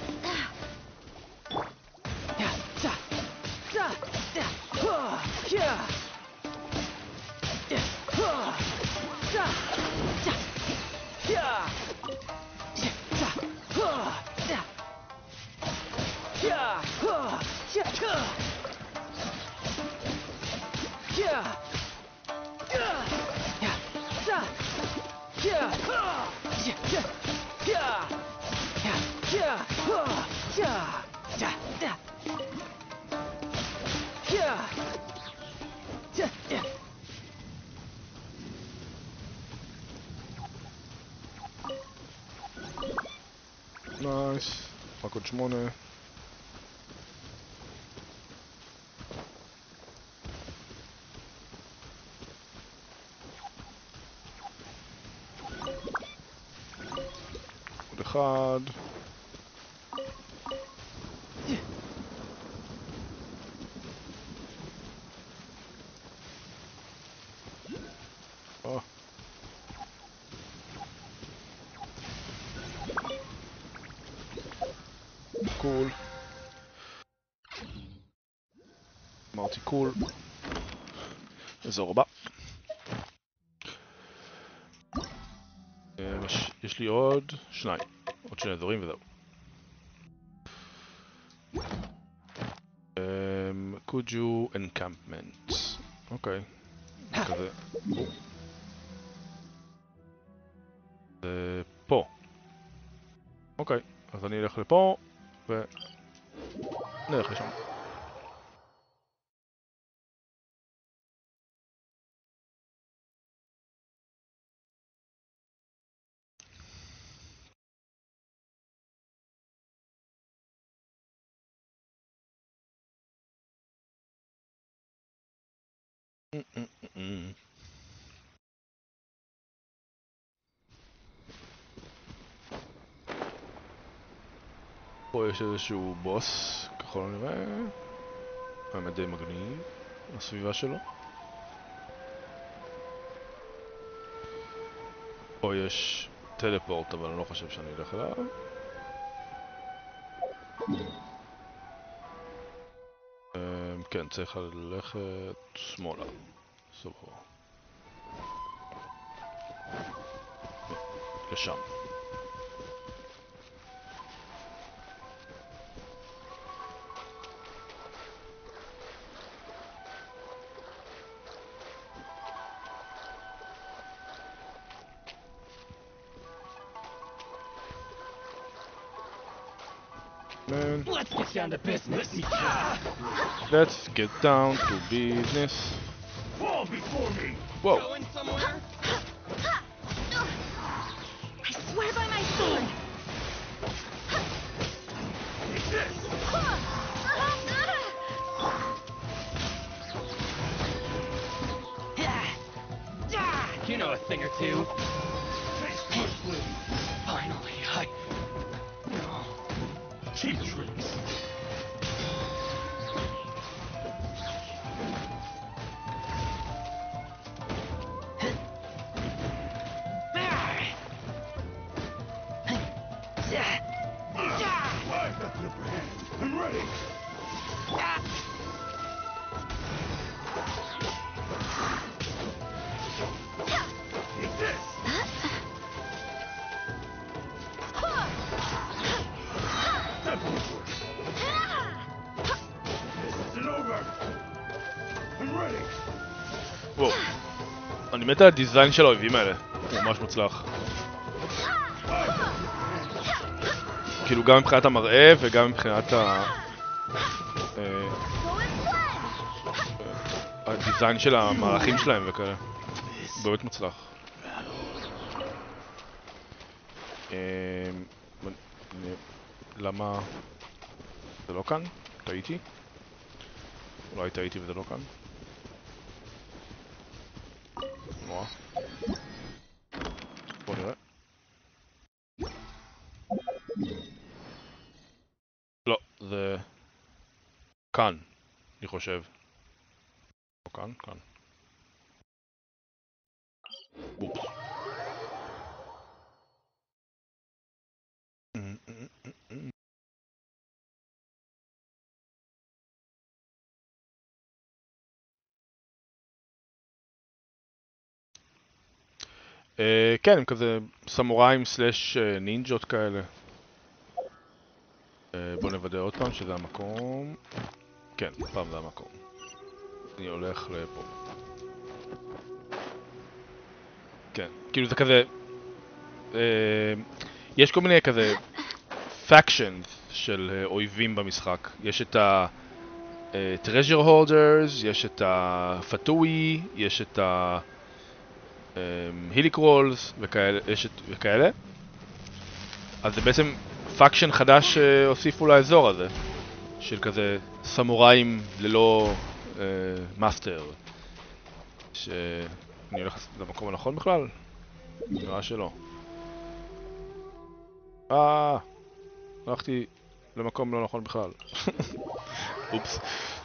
נייס. רק עוד 8. עוד אחד. אה. קול. אמרתי קול. אזור הבא. יש לי עוד 2. עוד 2 אזורים וזהו. קוג'ו encampment. אוקיי. כזה. זה פה. אוקיי. אז אני אלך לפה ונלך לשם. פה יש איזשהו בוס, ככל הנראה. האמת די מגניב, הסביבה שלו. פה יש טלפורט, אבל אני לא חושב שאני אלך אליו. כן, צריך ללכת שמאלה. סבבה. לשם. Man. Let's get down to business. Let's get down to business. Fall before me! Whoa. Going somewhere? I swear by my sword! Take this! You know a thing or two. Face firstly! Finally, No. Cheap tricks! I've got the upper hand. I'm ready! Take this! Definitely work. This isn't over! I'm ready! וואו. אני מת על הדיזיין של האויבים האלה. הוא ממש מוצלח. כאילו גם מבחינת המראה וגם מבחינת הדיזיין של המערכים שלהם וכאלה. באמת מוצלח. למה זה לא כאן? טעיתי? אולי טעיתי וזה לא כאן? נורא. בוא נראה. לא, זה כאן, אני חושב. לא כאן, כאן. אופס. כן, הם כזה סמוראים סלש נינג'ות כאלה. בוא נוודא עוד פעם שזה המקום. כן, פעם זה המקום. אני הולך לפה. כן, כאילו זה כזה... יש כל מיני כזה factions של אויבים במשחק. יש את ה... treasure holders, יש את הפטוי, יש את ה... היליקרולס וכאלה. אז זה בעצם פאקשן חדש שהוסיפו לאזור הזה, של כזה סמוראים ללא מאסטר. שאני הולך למקום הנכון בכלל? נראה שלא. הלכתי למקום לא נכון בכלל. אופס.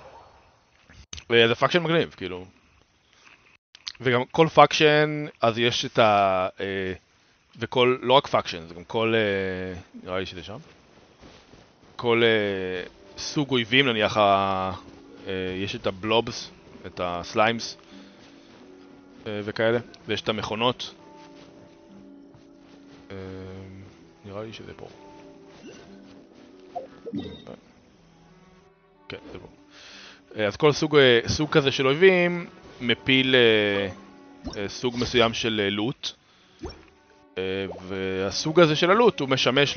זה פאקשן מגניב, כאילו. וגם כל פאקשן, אז יש את ה... וכל, לא רק פאקשן, זה גם כל... נראה לי שזה שם. כל סוג אויבים, נניח, יש את הבלובס, את הסליימס וכאלה, ויש את המכונות. נראה לי שזה פה. כן, זה פה. אז כל סוג כזה של אויבים מפיל סוג מסוים של לוט, והסוג הזה של הלוט הוא משמש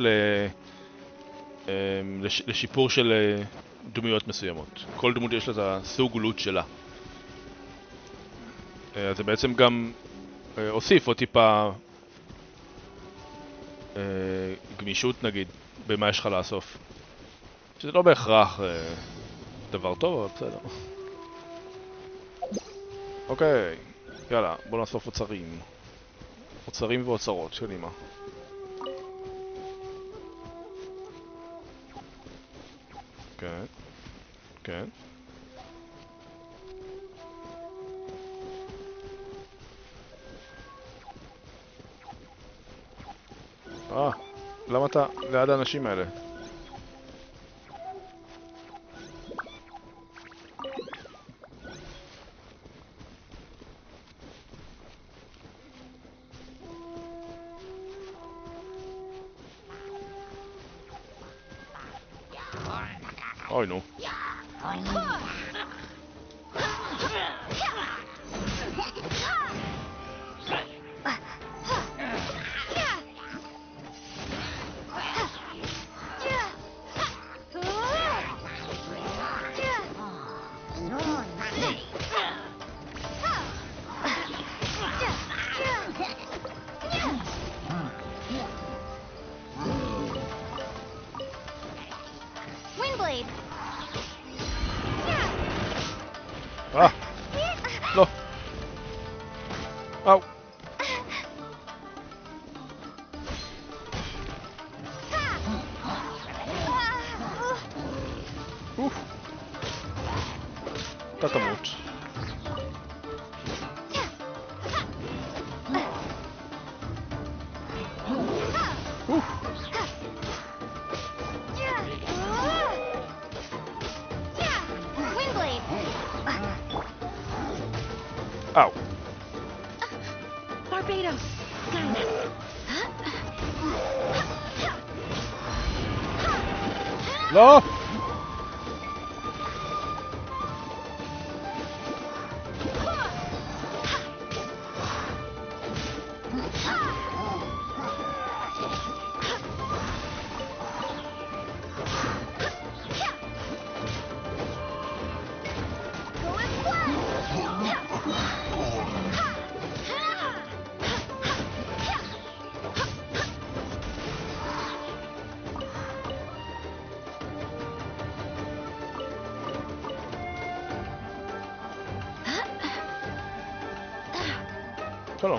לשיפור של דמויות מסוימות. כל דמות יש לה את הסוג לוט שלה. אז זה בעצם גם הוסיף עוד טיפה גמישות נגיד במה יש לך לאסוף, שזה לא בהכרח דבר טוב, אבל בסדר. אוקיי, יאללה, בוא נאסוף אוצרים. אוצרים ואוצרות, קדימה. כן, כן. למה אתה ליד האנשים האלה? אוי נו. Windblade. לא. אau. אוף. אתה תמות. אוף. Windblade. אau. Barbados. Got לא! שלום.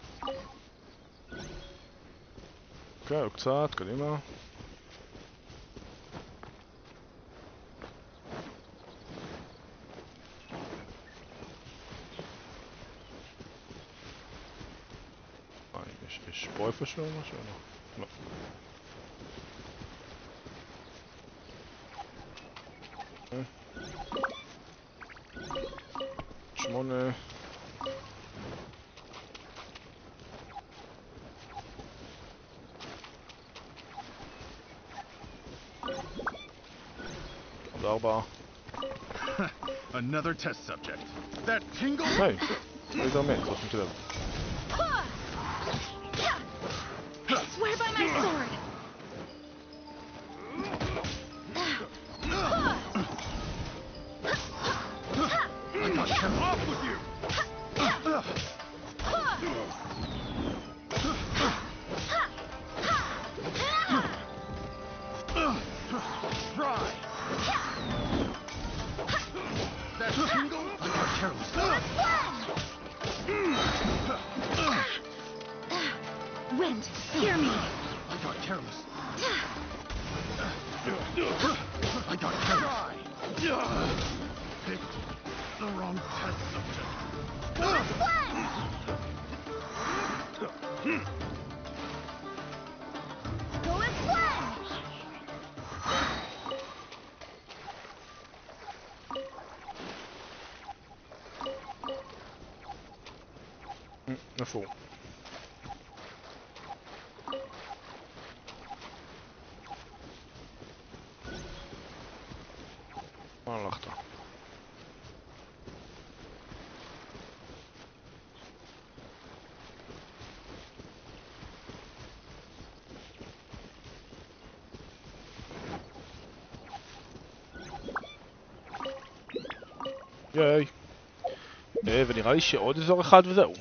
אוקיי, קצת, קדימה. יש פה איפשהו משהו? לא. 8. עוד 4. Another test subject. That tingle? היי, איזה אמת, לא שמתי לב. Swear by my sword! I got him off with you! Try! That tingle? I got careless. Wind, hear me! I got careless. I got careless. Picked the wrong test subject. Go and fled! איפה הוא? מה הלכת? ייי. ונראה לי שעוד אזור אחד וזהו.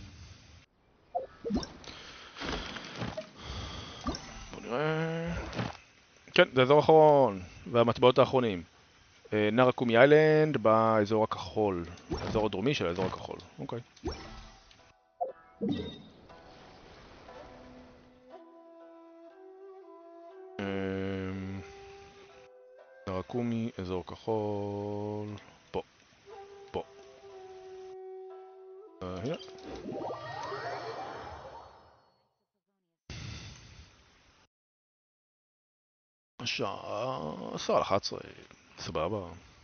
בוא נראה... כן, זה האזור האחרון, והמטבעות האחרונים. נרקומי איילנד באזור הכחול. האזור הדרומי של האזור הכחול. אוקיי. נרקומי, אזור כחול... פה. פה. הנה. השעה 10:11. סבבה.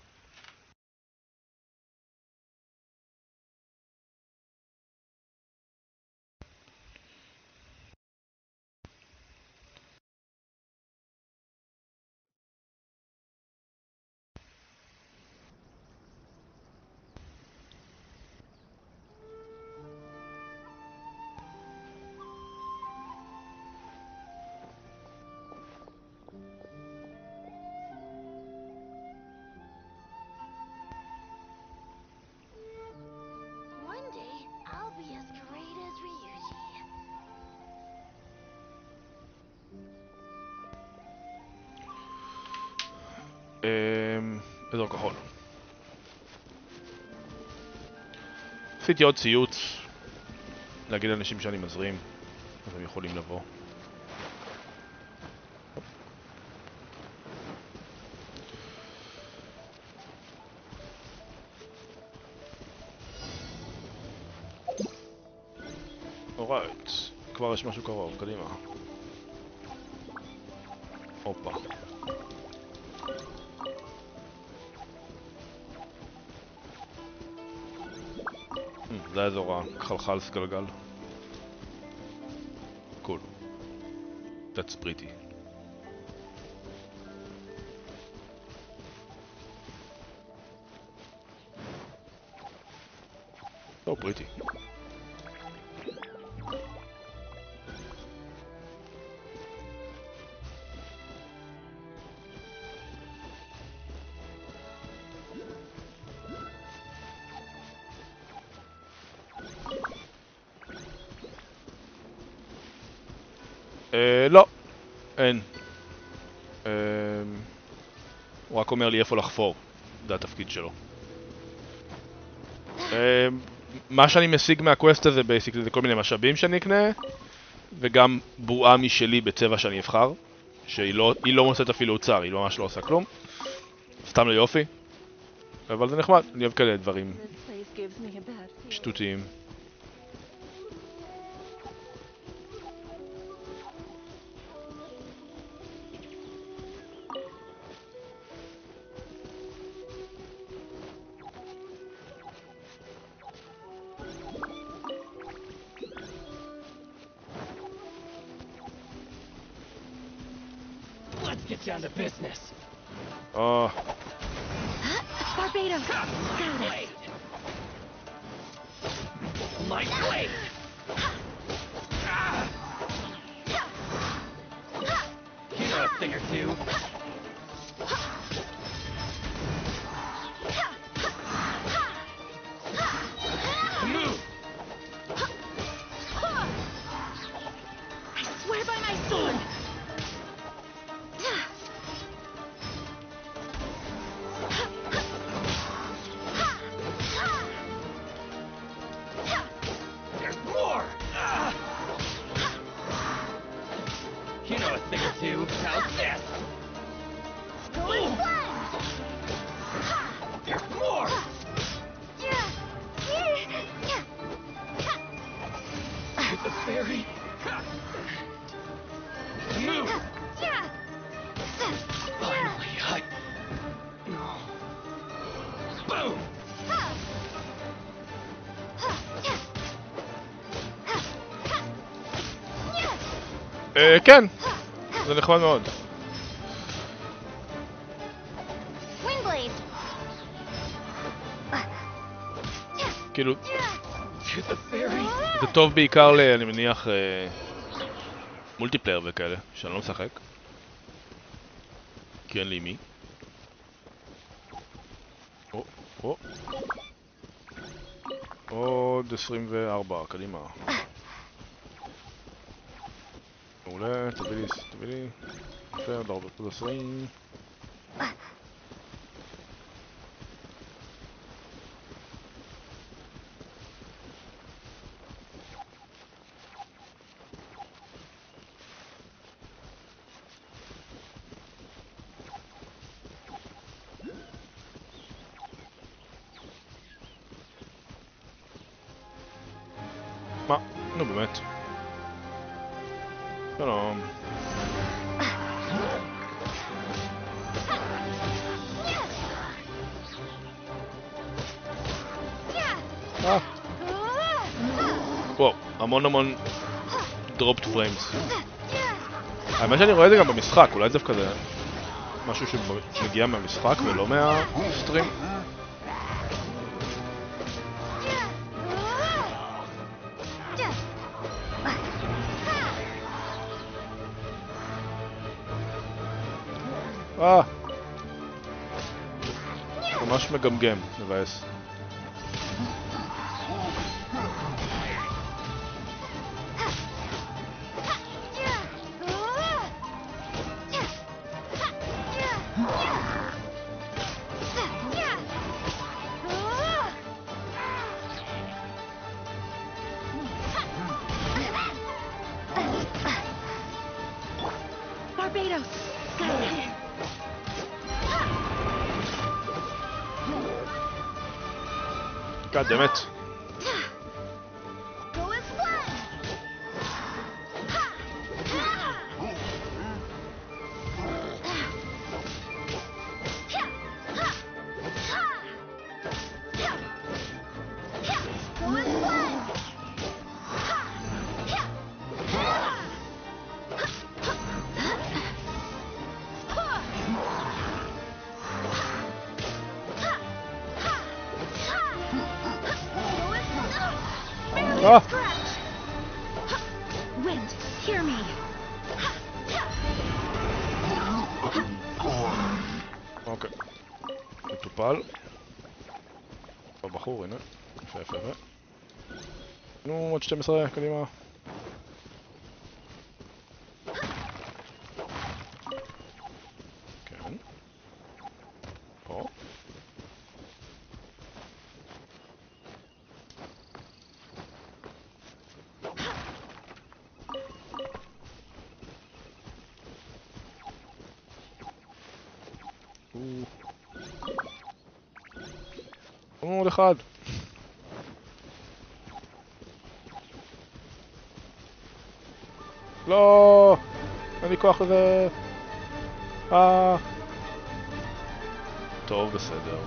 One day, I'll be as great as Ryuji. אזור כחול. עשיתי עוד ציוץ להגיד לאנשים שאני מזרים, אז הם יכולים לבוא. אורייט, כבר יש משהו קרוב, קדימה. הופה. זה האזור החלחל סגלגל. קול. That's pretty. So pretty. לא, אין. הוא רק אומר לי איפה לחפור, זה התפקיד שלו. מה שאני משיג מהקווסט הזה בייסיקלי זה כל מיני משאבים שאני אקנה, וגם בועה משלי בצבע שאני אבחר, שהיא לא מוצאת אפילו אוצר, היא ממש לא עושה כלום. סתם ליופי. אבל זה נחמד, אני אוהב כאלה דברים This place gives me a bad feeling. שטותיים. get down to business. Barbados, got it. Blade. My blade. You know a thing or two. Move. I swear by my sword. There's more. You know a thing or two. How's this? Going one. There's more. Hit the fairy. Move. Finally, No. Boom. כן, זה נחמד מאוד. Wingblade. כאילו, Hit the fairy. זה טוב בעיקר אני מניח, מולטיפלייר וכאלה, שאני לא משחק. כי אין לי מי. עוד 24, קדימה. מעולה, תביא לי. יפה, עוד 20. מה? נו באמת. שלום. וואו, המון דרופט פריימס. האמת שאני רואה את זה גם במשחק, אולי דווקא זה משהו שמגיע מהמשחק ולא מהסטרים. ממש מגמגם, מבאס. Barbados, got it. God damn it. Go as one. Go as one. Scratch. Wind, hear me. אוקיי. מטופל. בבחור, הנה. יפה. נו, עוד 12, קדימה. כן. פה. עוד אחד. לא! אין לי כוח לזה. טוב, בסדר.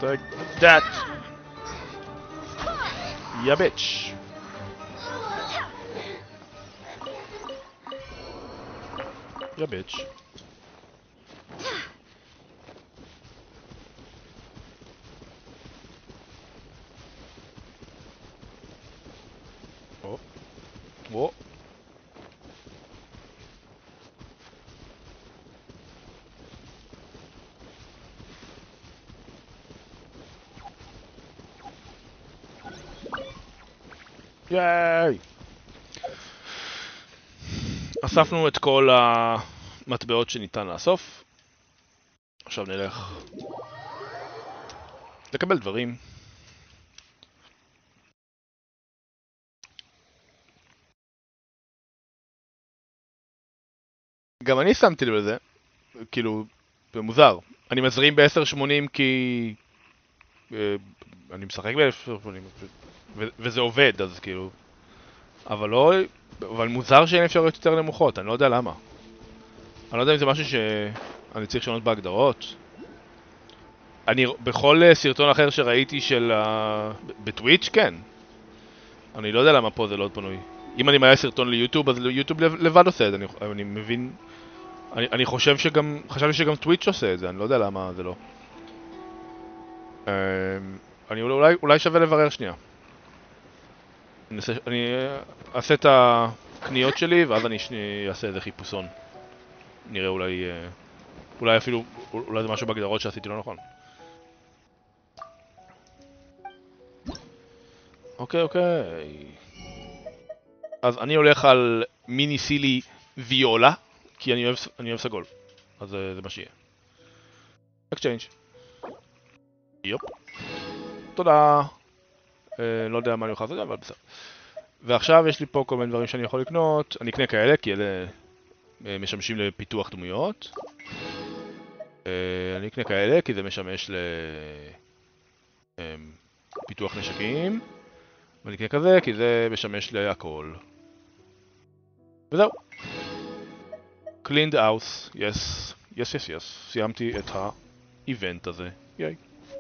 Take that! יא ביץ'. יא ביץ'. או. או. ייי! אספנו את כל המטבעות שניתן לאסוף. עכשיו נלך לקבל דברים. גם אני שמתי לב לזה, כאילו, זה מוזר. אני מזרים ב-1080 כי... אני משחק ב-1080 וזה עובד, אז כאילו... אבל לא... אבל מוזר שאין אפשרויות יותר נמוכות, אני לא יודע למה. אני לא יודע אם זה משהו שאני צריך לשנות בהגדרות. אני... בכל סרטון אחר שראיתי של... בטוויץ' כן. אני לא יודע למה פה זה לא פנוי. אם אני מעלה סרטון ליוטיוב, אז יוטיוב לבד עושה את זה, אני מבין... אני חושב שגם... חשבתי שגם טוויץ' עושה את זה, אני לא יודע למה זה לא. אני אולי שווה לברר שנייה. אני אעשה את הקניות שלי, ואז אני אעשה איזה חיפושון. נראה אולי אפילו... אולי זה משהו בהגדרות שעשיתי לא נכון. אוקיי. אז אני הולך על מיני סילי ויולה, כי אני אוהב סגול. אז זה מה שיהיה. אקצ'יינג'. יופ. תודה. לא יודע מה אני יכול לעשות, אבל בסדר. ועכשיו יש לי פה כל מיני דברים שאני יכול לקנות. אני אקנה כאלה, כי אלה משמשים לפיתוח דמויות. אני אקנה כאלה, כי זה משמש לפיתוח נשקים. ואני אקנה כזה, כי זה משמש להכל. וזהו. Cleaned house, yes. סיימתי את האיבנט הזה. ייי.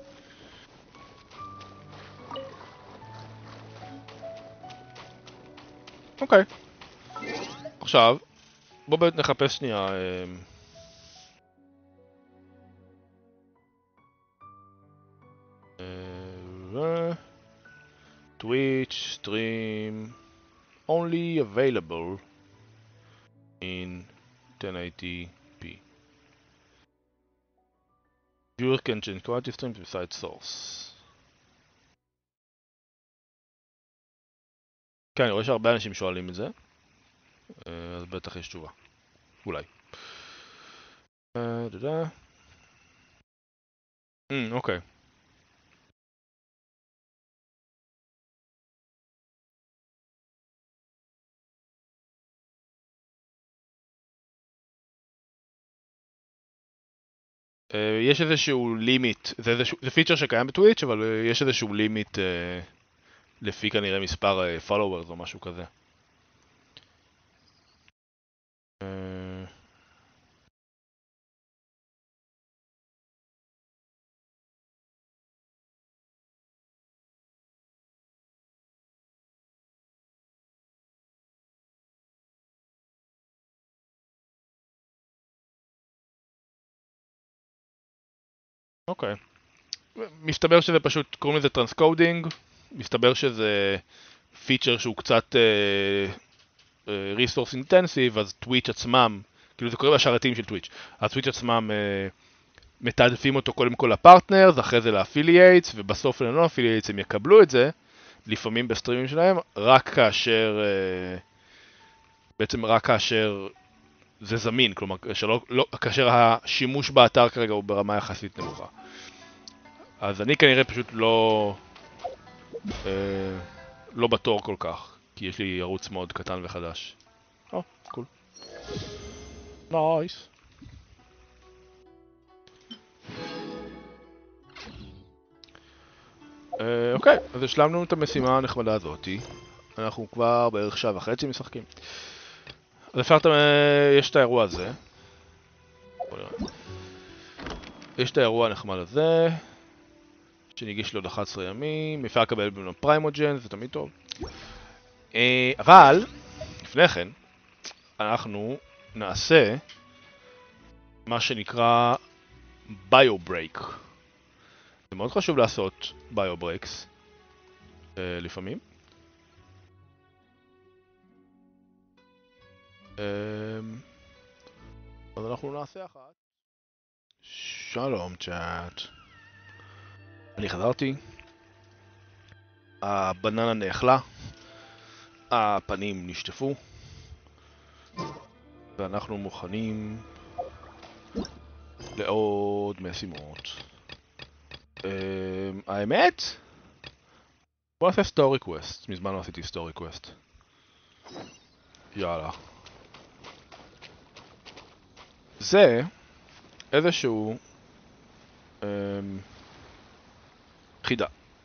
אוקיי. עכשיו, בואו באמת נחפש שנייה... Twitch stream only available in 1080p. Viewer can change quality streams besides source. כן, אני רואה שהרבה אנשים שואלים את זה, אז בטח יש תשובה. אולי. אוקיי. יש איזשהו לימיט, זה פיצ'ר שקיים בטוויץ', אבל יש איזשהו לימיט לפי כנראה מספר followers או משהו כזה. אוקיי. מסתבר שזה פשוט, קוראים לזה טרנסקודינג, מסתבר שזה פיצ'ר שהוא קצת resource intensive, אז טוויץ' עצמם, כאילו זה קורה בשרתים של טוויץ', אז טוויץ' עצמם מתעדפים אותו קודם כל לפרטנרס, אחרי זה לאפילייטס, ובסוף ללא אפילייטס הם יקבלו את זה, לפעמים בסטרימים שלהם, רק כאשר, בעצם רק כאשר זה זמין, כלומר, כאשר השימוש באתר כרגע הוא ברמה יחסית נמוכה. אז אני כנראה פשוט לא בתור כל כך, כי יש לי ערוץ מאוד קטן וחדש. קול. נייס. אוקיי, אז השלמנו את המשימה הנחמדה הזאתי. אנחנו כבר בערך שעה וחצי משחקים. אז אפשר, יש את האירוע הזה. בוא נראה. יש את האירוע הנחמד הזה. שנגיש לעוד 11 ימים, אפשר לקבל ממנו פריימוג'ן, זה תמיד טוב. אבל, לפני כן, אנחנו נעשה מה שנקרא ביו-ברייק. זה מאוד חשוב לעשות ביו-ברייקס לפעמים. אז אנחנו נעשה אחת. שלום צ'אט. אני חזרתי. הבננה נאכלה. הפנים נשטפו. ואנחנו מוכנים לעוד משימות. האמת? בוא נעשה סטורי קווסט. מזמן לא עשיתי סטורי קווסט. יאללה. זה איזשהו חידה.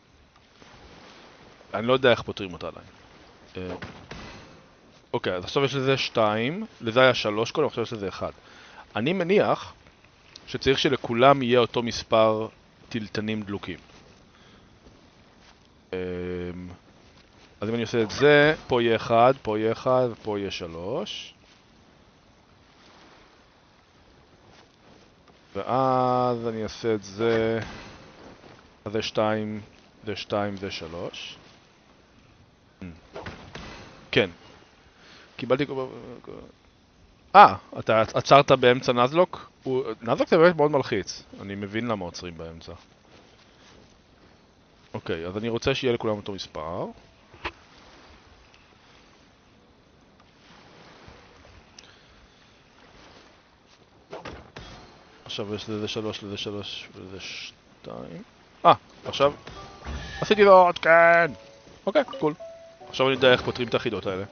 אני לא יודע איך פותרים אותה עדיין. אוקיי, אז עכשיו יש לזה 2, לזה היה 3 קודם, עכשיו יש לזה 1. אני מניח שצריך שלכולם יהיה אותו מספר טלטנים דלוקים. אז אם אני עושה את זה, פה יהיה 1, פה יהיה 1, ופה יהיה 3. ואז אני אעשה את זה, אז זה 2, זה 2, זה 3. כן. קיבלתי... אתה עצרת באמצע נזלוק? נזלוק זה באמת מאוד מלחיץ. אני מבין למה עוצרים באמצע. אוקיי, אז אני רוצה שיהיה לכולם אותו מספר. עכשיו יש לזה 3, לזה 3 ולזה 2. עכשיו עשיתי לו עוד, כן. אוקיי, קול. עכשיו אני יודע איך פותרים את החידות האלה.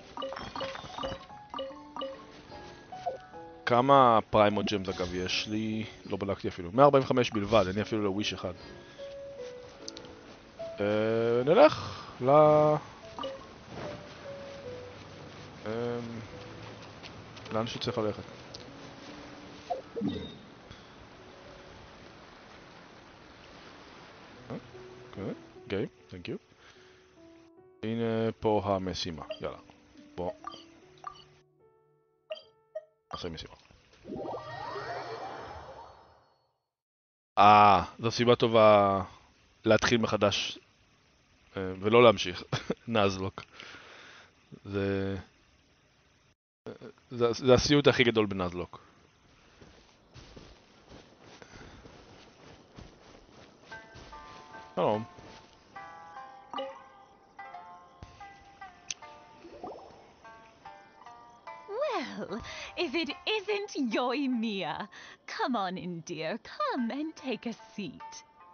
כמה פריימוג'מס אגב יש לי? לא בדקתי אפילו. 145 בלבד, אין לי אפילו לוויש אחד. נלך ל... לאן שצריך ללכת. אוקיי, גיים, תhank you. הנה פה המשימה, יאללה. בוא. נעשה משימה. זו סיבה טובה להתחיל מחדש ולא להמשיך. נזלוק. זה הסיוט הכי גדול בנזלוק. שלום. Well, if it isn't Yoimiya. Come on in, dear. Come and take a seat.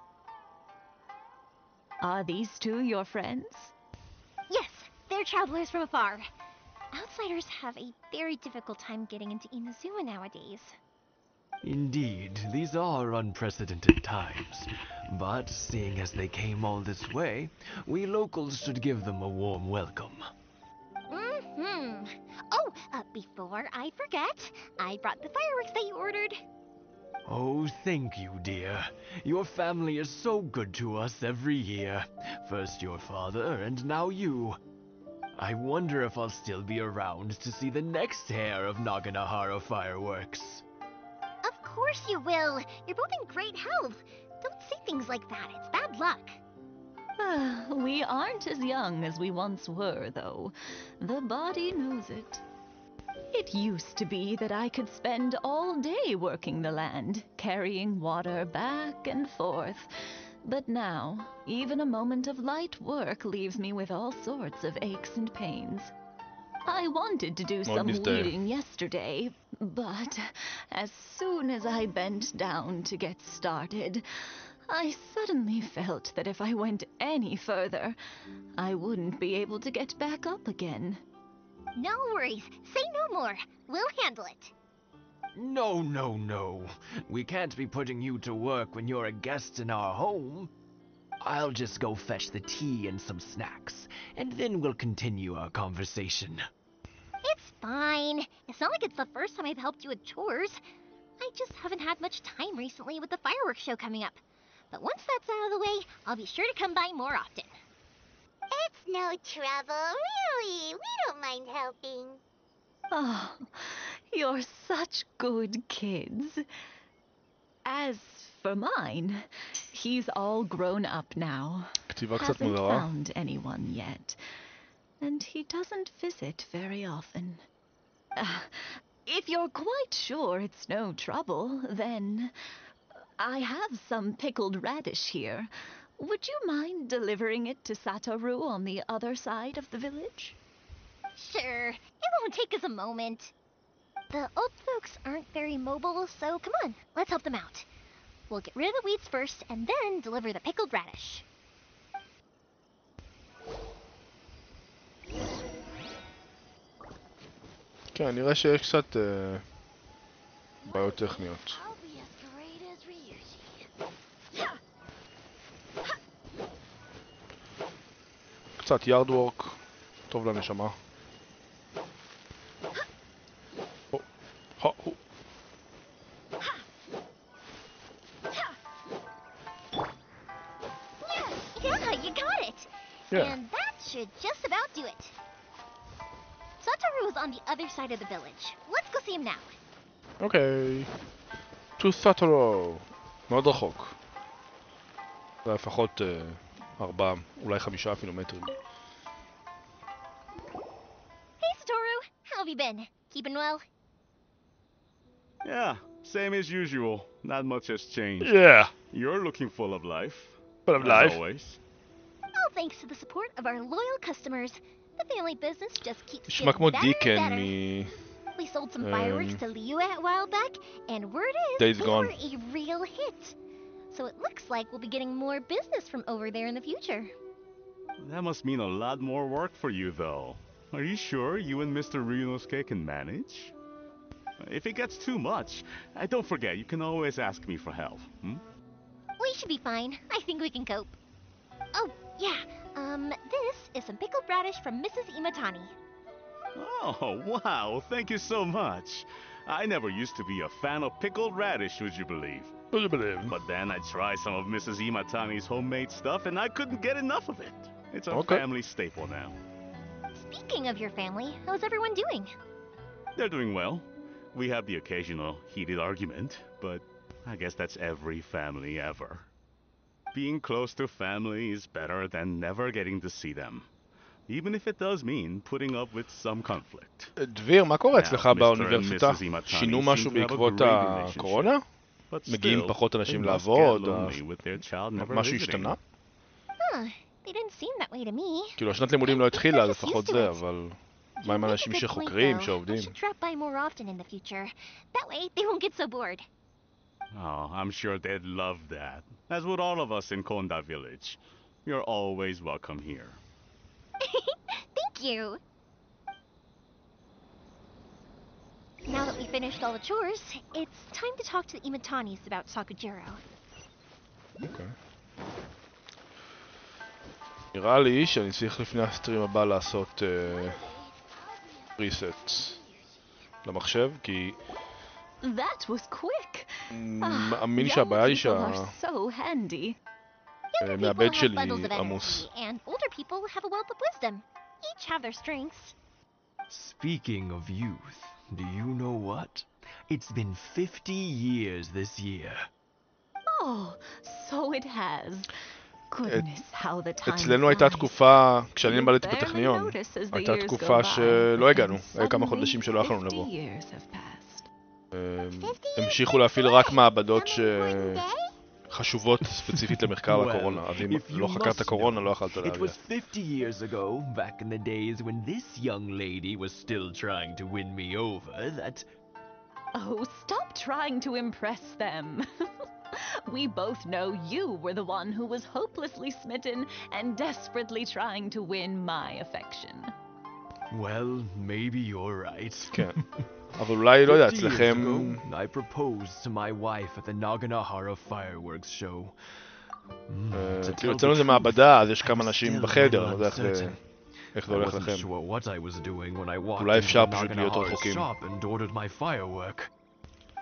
Are these two your friends? Yes, they're travelers from afar. Outsiders have a very difficult time getting into Inazuma nowadays. Indeed, these are unprecedented times. But seeing as they came all this way, we locals should give them a warm welcome. Mm-hmm. Oh, before I forget, I brought the fireworks that you ordered. Oh, thank you, dear. Your family is so good to us every year. First your father, and now you. I wonder if I'll still be around to see the next hair of Naganahara fireworks. Of course you will. You're both in great health. Don't say things like that. It's bad luck. We aren't as young as we once were, though. The body knows it. It used to be that I could spend all day working the land, carrying water back and forth. But now, even a moment of light work leaves me with all sorts of aches and pains. I wanted to do some weeding yesterday, but as soon as I bent down to get started, I suddenly felt that if I went any further, I wouldn't be able to get back up again. No worries. Say no more. We'll handle it. No, no, no. We can't be putting you to work when you're a guest in our home. I'll just go fetch the tea and some snacks, and then we'll continue our conversation. It's fine. It's not like it's the first time I've helped you with chores. I just haven't had much time recently with the fireworks show coming up. But once that's out of the way, I'll be sure to come by more often. It's no trouble, really. We don't mind helping. Oh, you're such good kids. As for mine, he's all grown up now. כתיבה קצת Hasn't מוזרה. found anyone yet, and he doesn't visit very often. If you're quite sure it's no trouble, then I have some pickled radish here. Would you mind delivering it to Satoru on the other side of the village? Sure, it won't take us a moment. The old folks aren't very mobile, so come on, let's help them out. We'll get rid of the weeds first, and then deliver the pickled radish. כן, נראה שיש קצת בעיות טכניות. I'll be as great as Ryuji. קצת יארד וורק, טוב לנשמה. Yeah, you got it! Yeah. And that should just about do it. Satoru's on the other side of the village. Let's go see him now. אוקיי. To Satoru. מאוד רחוק. זה לפחות 4, אולי 5 אפילו מטרים. Hey, Satoru, how have you been? Keeping well? Yeah, same as usual. Not much has changed. Yeah. You're looking full of life. Full of as life. always. All thanks to the support of our loyal customers, the family business just keeps נשמע getting כמו better דיקן and מ... better. We sold some fireworks to Liyue a while back, and word is Days they Gone. were a real hit. So it looks like we'll be getting more business from over there in the future. That must mean a lot more work for you, though. Are you sure you and Mr. Ryunosuke can manage? If it gets too much, don't forget, you can always ask me for help. Hmm? We should be fine. I think we can cope. Oh, yeah. This is some pickled radish from Mrs. Imatani. Oh, wow, thank you so much. I never used to be a fan of pickled radish, would you believe? Would you believe? But then I tried some of Mrs. Imatani's homemade stuff and I couldn't get enough of it. It's a Okay. family staple now. Speaking of your family, how's everyone doing? They're doing well. We have the occasional heated argument, but I guess that's every family ever. Being close to family is better than never getting to see them. Even if it does mean putting up with some conflict. דביר, מה קורה אצלך Now, Mr. and באוניברסיטה? Mrs. Imatani שינו seem משהו to have a בעקבות great relationship. הקורונה? But מגיעים still, פחות they אנשים must לעבוד? get lonely with their child never משהו visiting. השתנה? Huh, they didn't seem that way to me. כאילו, השנת לימודים לא התחילה, They're just לפחות used to זה, it. אבל... You מה עם make a אנשים good point, שחוקרים, though. I שעובדים? should drop by more often in the future. That way, they won't get so bored. Oh, I'm sure they'd love that. As would all of us in Konda Village. You're always welcome here. Thank you. Now that we finished all the chores, it's time to talk to the Imatanis about Sakujiro. אוקיי. נראה לי שאני צריך לפני הסטרים הבא לעשות reset למחשב, כי That was quick. מאמין Young שהבעיה היא people are so handy. Younger people מהבית have שלי bundles of עמוס. energy, and older people have a wealth of wisdom. Each have their strengths. Speaking of youth, do you know what? It's been 50 years this year. Oh, so it has. Goodness, how the time אצלנו הייתה flies. תקופה, כשאני You למדתי barely בטכניון, notice as the הייתה years go תקופה by, שלא but הגענו, then היו כמה suddenly חודשים שלא יכולנו 50 לבוא. years have passed. המשיכו להפעיל רק מעבדות Some important day? שחשובות ספציפית למחקר Well, לקורונה, אז אם if you לא חקרת must קורונה know, לא יכלת It להגיע. was 50 years ago, back in the days when this young lady was still trying to win me over, that... Oh, stop trying to impress them. We both know you were the one who was hopelessly smitten and desperately trying to win my affection. Well, maybe you're right. כן. אבל אולי, לא יודע, 50 years אצלכם... ago, I proposed to my wife at the Naganahara fireworks show. To כאילו tell אצלנו the זה truth, מעבדה, אז יש I כמה was אנשים still a בחדר, little אני לא יודע uncertain. איך זה I הולך wasn't לכם. sure what I was doing when I walked אולי into אפשר the פשוט להיות Naganahara רחוקים. shop and ordered my firework.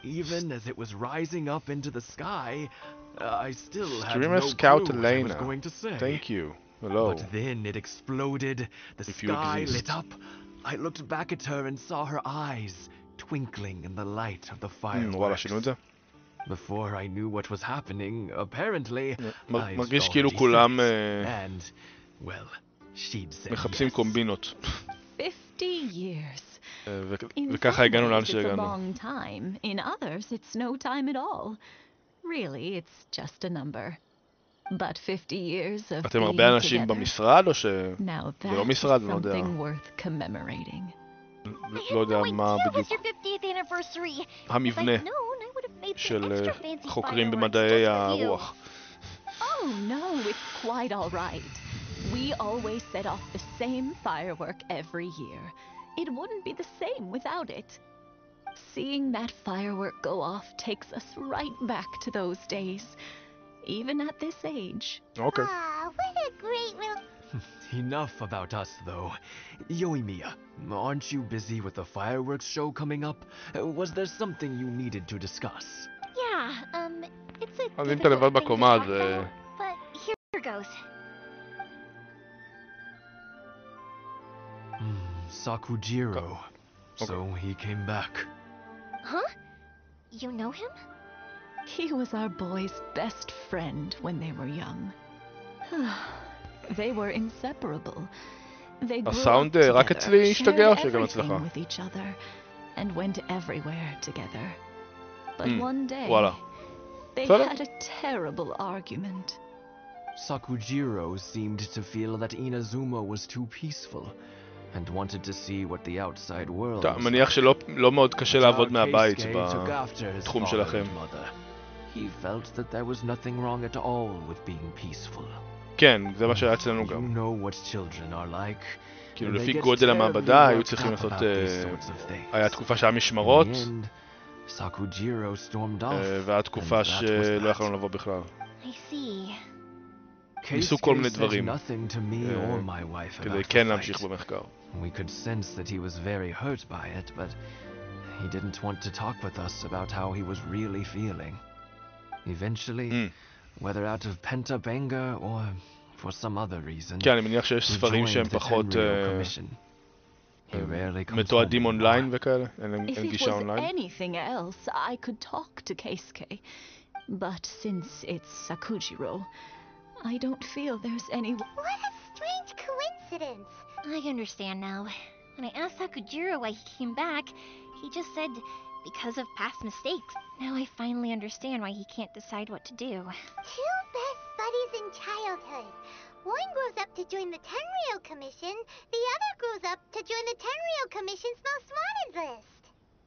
even as it was rising up into the sky, I still had Streamer no Scout clue what I was Elena. going to say. Thank you. Hello. But then it exploded, the If you sky exist. lit up. I looked back at her and saw her eyes twinkling in the light of the וואלה, fireworks. שינו את זה? Before I knew what was happening, apparently, I מרגיש already כאילו כולם sensed, and, well, she'd said מחפשים yes. קומבינות. 50 years. In וככה some הגענו לאן ways it's a שהגענו. long time. In others, it's no time at all. Really, it's just a number. But 50 years of אתם being הרבה אנשים together, במשרד או ש... now זה that לא is משרד, אני לא יודע. something worth commemorating. לא יודע מה It was בדיוק your 50th anniversary. If I'd המבנה known, I would have made some של extra fancy חוקרים fireworks במדעי just for you. הרוח. Oh no, it's quite all right. We always set off the same firework every year. It wouldn't be the same without it. Seeing that firework go off takes us right back to those days, even at this age. אוקיי. Ah, what a great little... Enough about us, though. Yoimiya, aren't you busy with the fireworks show coming up? Was there something you needed to discuss? Yeah, it's a אז אם אתה difficult לבד thing to בקומה, talk אז... about, but here goes. Sakujiro. So he came back. Huh? You know him? He was our boys' best friend when they were young. They were inseparable. They grew up הסאונד רק together, אצלי השתגע או shared שגם everything אצלך? with each other, and went everywhere together. But Hmm, one day, וואלה. they בסדר. had a terrible argument. Sakujiro seemed to feel that Inazuma was too peaceful, and wanted to see what the outside world אתה was מניח like. שלא מאוד קשה לעבוד מהבית Keisuke took after his בתחום father שלכם. and mother. He felt that there was nothing wrong at all with being peaceful. כן, זה מה שהיה אצלנו You גם. know what children are like. כאילו They לפי get גודל terribly המעבדה היו worked צריכים up לעשות... about these sorts of things. היה תקופה שהיה In משמרות, the end, Sakujiro stormed off, והיה תקופה and that was שלא that. יכולנו לבוא בכלל. I see. ניסו כל מיני Keisuke said דברים nothing to me or my wife כדי about כן the להמשיך fight. במחקר. We could sense that he was very hurt by it, but he didn't want to talk with us about how he was really feeling. Eventually, whether out of pent-up anger or for some other reason, כן, אני מניח שיש he ספרים joined שהם the פחות Tenryou Commission. He rarely comes home מתועדים anymore. אונליין וכאלה? אין If it גישה was אונליין? anything else, I could talk to Keisuke. But since it's Sakujiro, I don't feel there's any... What a strange coincidence. I understand now. When I asked Sakujiro why he came back, he just said because of past mistakes. Now I finally understand why he can't decide what to do. Two best buddies in childhood. One grows up to join the Tenryou Commission, the other grows up to join the Tenryou Commission's most wanted list.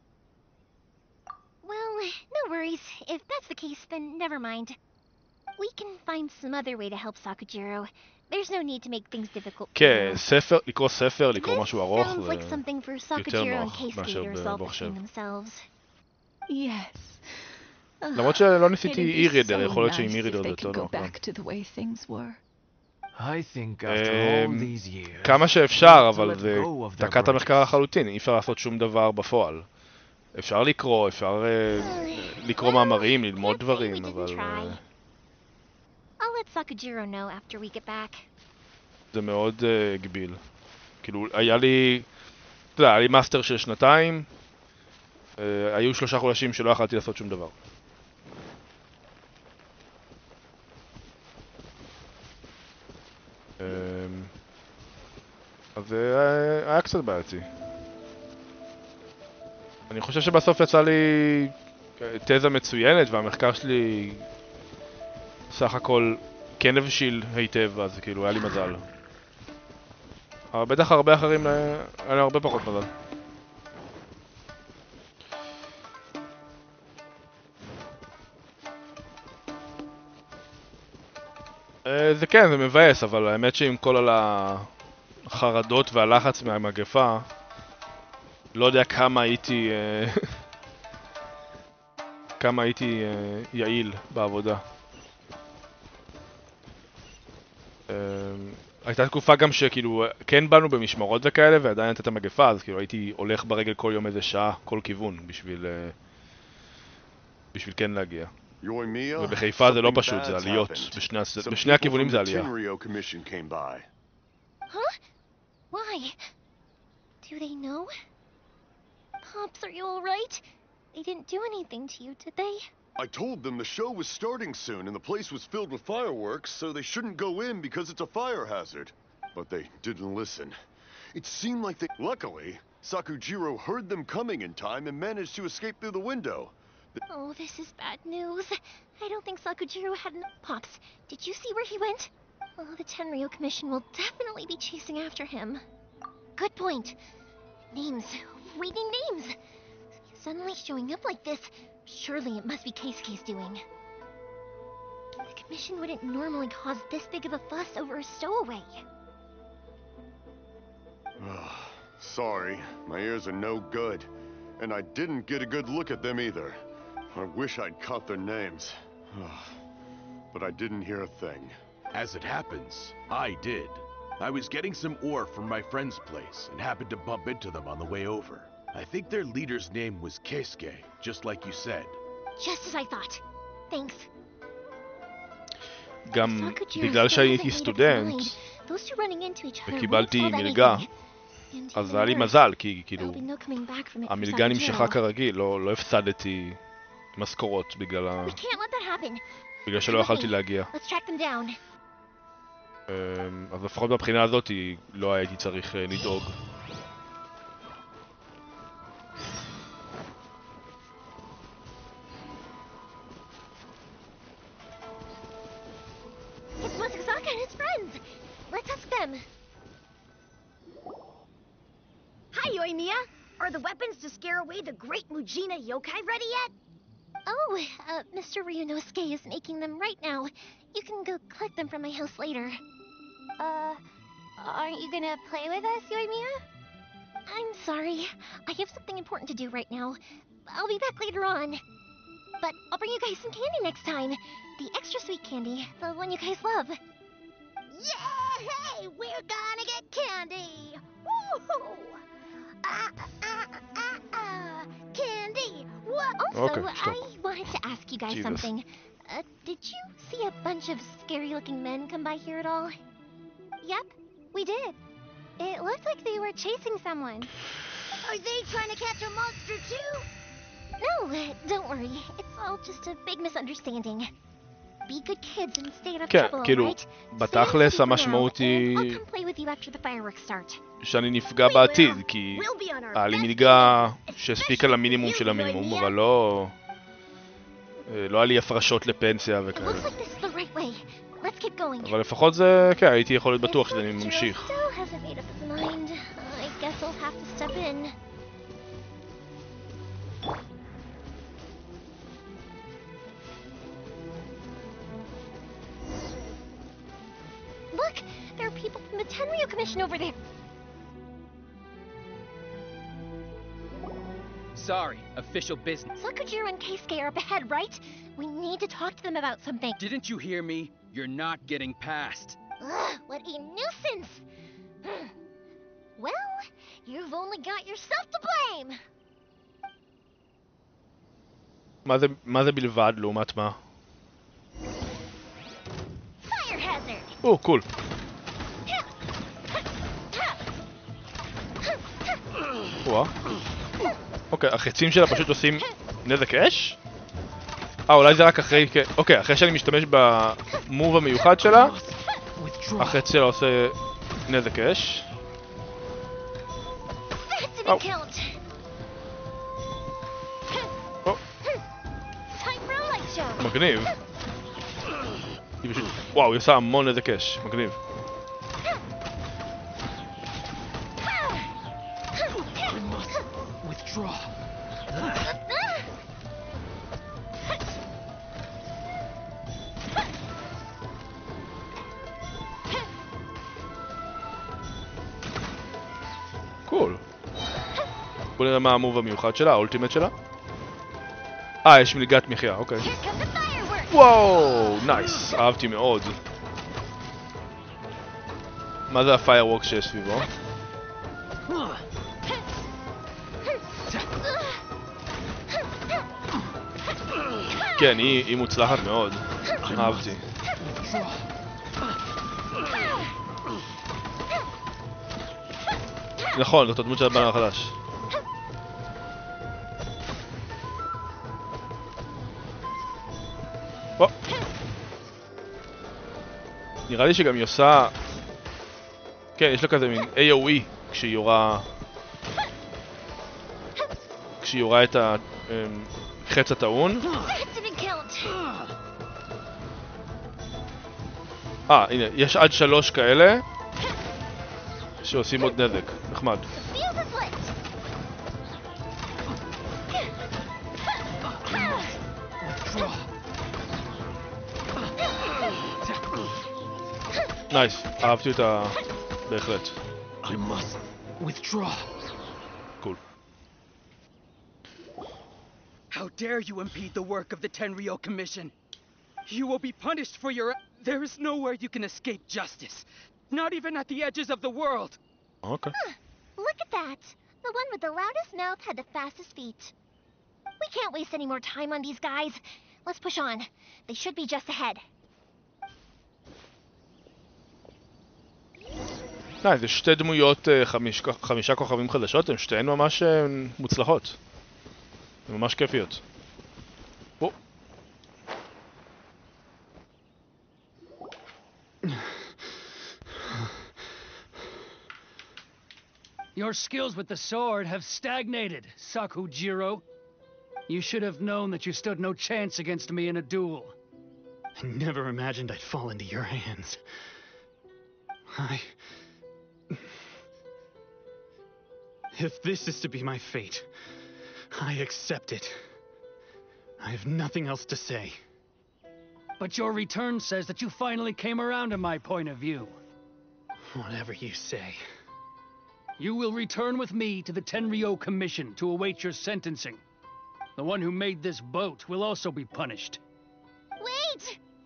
Well, no worries. If that's the case, then never mind. We can find some other way to help Sakujiro. There's no need to make things difficult for כן, you. ספר, לקרוא ספר, לקרוא This משהו ארוך, sounds like זה... something for יותר Sakujiro and נוח Keisuke מאשר to resolve במחשב. between themselves. Yes. למרות שלא ניסיתי It'd be e-reader, so יכול להיות nice שעם if e-reader זה they יותר could go נוח. גם. back to the way things were. I think after all these years, כמה שאפשר, to אבל let זה go of their דקת המחקר grudges. לחלוטין, אי אפשר לעשות שום דבר בפועל. אפשר לקרוא, אפשר לקרוא מאמרים, ללמוד Can't say we דברים, didn't אבל try. I'll let Sakujiro know after we get back. זה מאוד גביל. כאילו, היה לי, אתה יודע, היה לי מאסטר של 2 היו 3 חודשים שלא יכלתי לעשות שום דבר. אז זה היה קצת בעייתי. אני חושב שבסוף יצא לי תזה מצוינת, והמחקר שלי סך הכל כן הבשיל היטב, אז כאילו היה לי מזל. אבל בטח הרבה אחרים היה להם הרבה פחות מזל. זה כן, זה מבאס, אבל האמת שעם כל החרדות והלחץ מהמגפה, לא יודע כמה הייתי כמה הייתי יעיל בעבודה. הייתה תקופה גם שכאילו כן באנו במשמרות וכאלה ועדיין הייתה את המגפה, אז כאילו הייתי הולך ברגל כל יום איזה שעה, כל כיוון, בשביל בשביל כן להגיע. Yoimiya, ובחיפה זה לא something פשוט, זה bad's עליות. happened. Some בשני people הכיוונים from זה the עלייה. Tenryou Commission came by. Huh? Why? Do they know? Pops, are you alright? They didn't do anything to you, did they? I told them the show was starting soon and the place was filled with fireworks, so they shouldn't go in because it's a fire hazard. But they didn't listen. It seemed like they... Luckily, Sakujiro heard them coming in time and managed to escape through the window. Oh, this is bad news. I don't think Sakujiro had enough. Pops, did you see where he went? Oh, the Tenryou Commission will definitely be chasing after him. Good point. Names. Reading names. Suddenly showing up like this. Surely it must be Keisuke's doing. The Commission wouldn't normally cause this big of a fuss over a stowaway. Sorry, my ears are no good. And I didn't get a good look at them either. I wish I'd caught their names. But I didn't hear a thing. As it happens, I did. I was getting some ore from my friend's place and happened to bump into them on the way over. I think their leader's name was Keisuke, just like you said. Just as I thought. Thanks. גם בגלל שהייתי סטודנט וקיבלתי מלגה, אז היה לי מזל, כי כאילו המלגה נמשכה כרגיל, לא הפסדתי משכורות בגלל שלא יכלתי להגיע. אז לפחות בבחינה הזאת לא הייתי צריך לדאוג. It's Masakazaka and his friends. Let's ask them. Hi, Yoimiya. Are the weapons to scare away the great Mujina yokai ready yet? Oh, Mr. Ryunosuke is making them right now. You can go collect them from my house later. Aren't you gonna play with us, Yoimiya? I'm sorry. I have something important to do right now. I'll be back later on. But I'll bring you guys some candy next time. The extra sweet candy, the one you guys love. Yay! We're gonna get candy! Woohoo! Candy! What? Also, Okay, stop. I wanted to ask you guys Jesus. something. Did you see a bunch of scary-looking men come by here at all? Yep, we did. It looked like they were chasing someone. Are they trying to catch a monster too? No, don't worry. It's all just a big misunderstanding. Be good kids and stay out of כן, trouble, כאילו, right? בתכלס המשמעות I'll היא come play with you after the fireworks start. שאני נפגע בעתיד, כי היה לי מלגה שהספיקה למינימום של המינימום, אבל לא היה לי הפרשות לפנסיה It looks וכאלה. like this is the right way. Let's keep going. אבל לפחות זה, כן, הייתי יכול להיות בטוח שזה ממשיך. Still hasn't made up his mind. I guess I'll have to step in. Look, there are people from the Tenryou Commission over there. Sorry, official business. Sakujiro and Keisuke are up ahead, right? We need to talk to them about something. Didn't you hear me? You're not getting past. Ugh, what a nuisance! Well, you've only got yourself to blame. מה זה בלבד לעומת מה? Fire hazard. או, קול. וואה. אוקיי, החצים שלה פשוט עושים נזק אש? אולי זה רק אחרי... אוקיי, אחרי שאני משתמש במוב המיוחד שלה, החץ שלה עושה נזק אש. That didn't count. Time for a light show. מגניב. היא פשוט... וואו, היא עושה המון נזק אש. מגניב. Withdraw. קול. בוא נראה מה המוב המיוחד שלה, האולטימט שלה. יש מלגת מחיה, אוקיי. וואו, נייס, אהבתי מאוד. מה זה הפיירוורקס שיש סביבו? כן, היא מוצלחת מאוד. אהבתי. נכון, זאת הדמות של הבן החדש. נראה לי שגם היא עושה... כן, יש לה כזה מין AOE כשהיא יורה... כשהיא יורה את החץ הטעון. הנה, יש עד 3 כאלה שעושים עוד נזק. נחמד. נייס, אהבתי אותה בהחלט. I must withdraw. Cool. How dare you impede the work of the Tenryou Commission? You will be punished for your... There is nowhere you can escape justice. Not even at the edges of the world. Okay. Look at that. The one with the loudest mouth had the fastest feet. We can't waste any more time on these guys. Let's push on. They should be just ahead. זה שתי דמויות 5 כוכבים חדשות, הן שתיהן ממש מוצלחות. הן ממש כיפיות. Your skills with the sword have stagnated, Sakujiro. You should have known that you stood no chance against me in a duel. I never imagined I'd fall into your hands. If this is to be my fate, I accept it. I have nothing else to say. But your return says that you finally came around to my point of view. Whatever you say. You will return with me to the Tenryou Commission to await your sentencing. The one who made this boat will also be punished. Wait!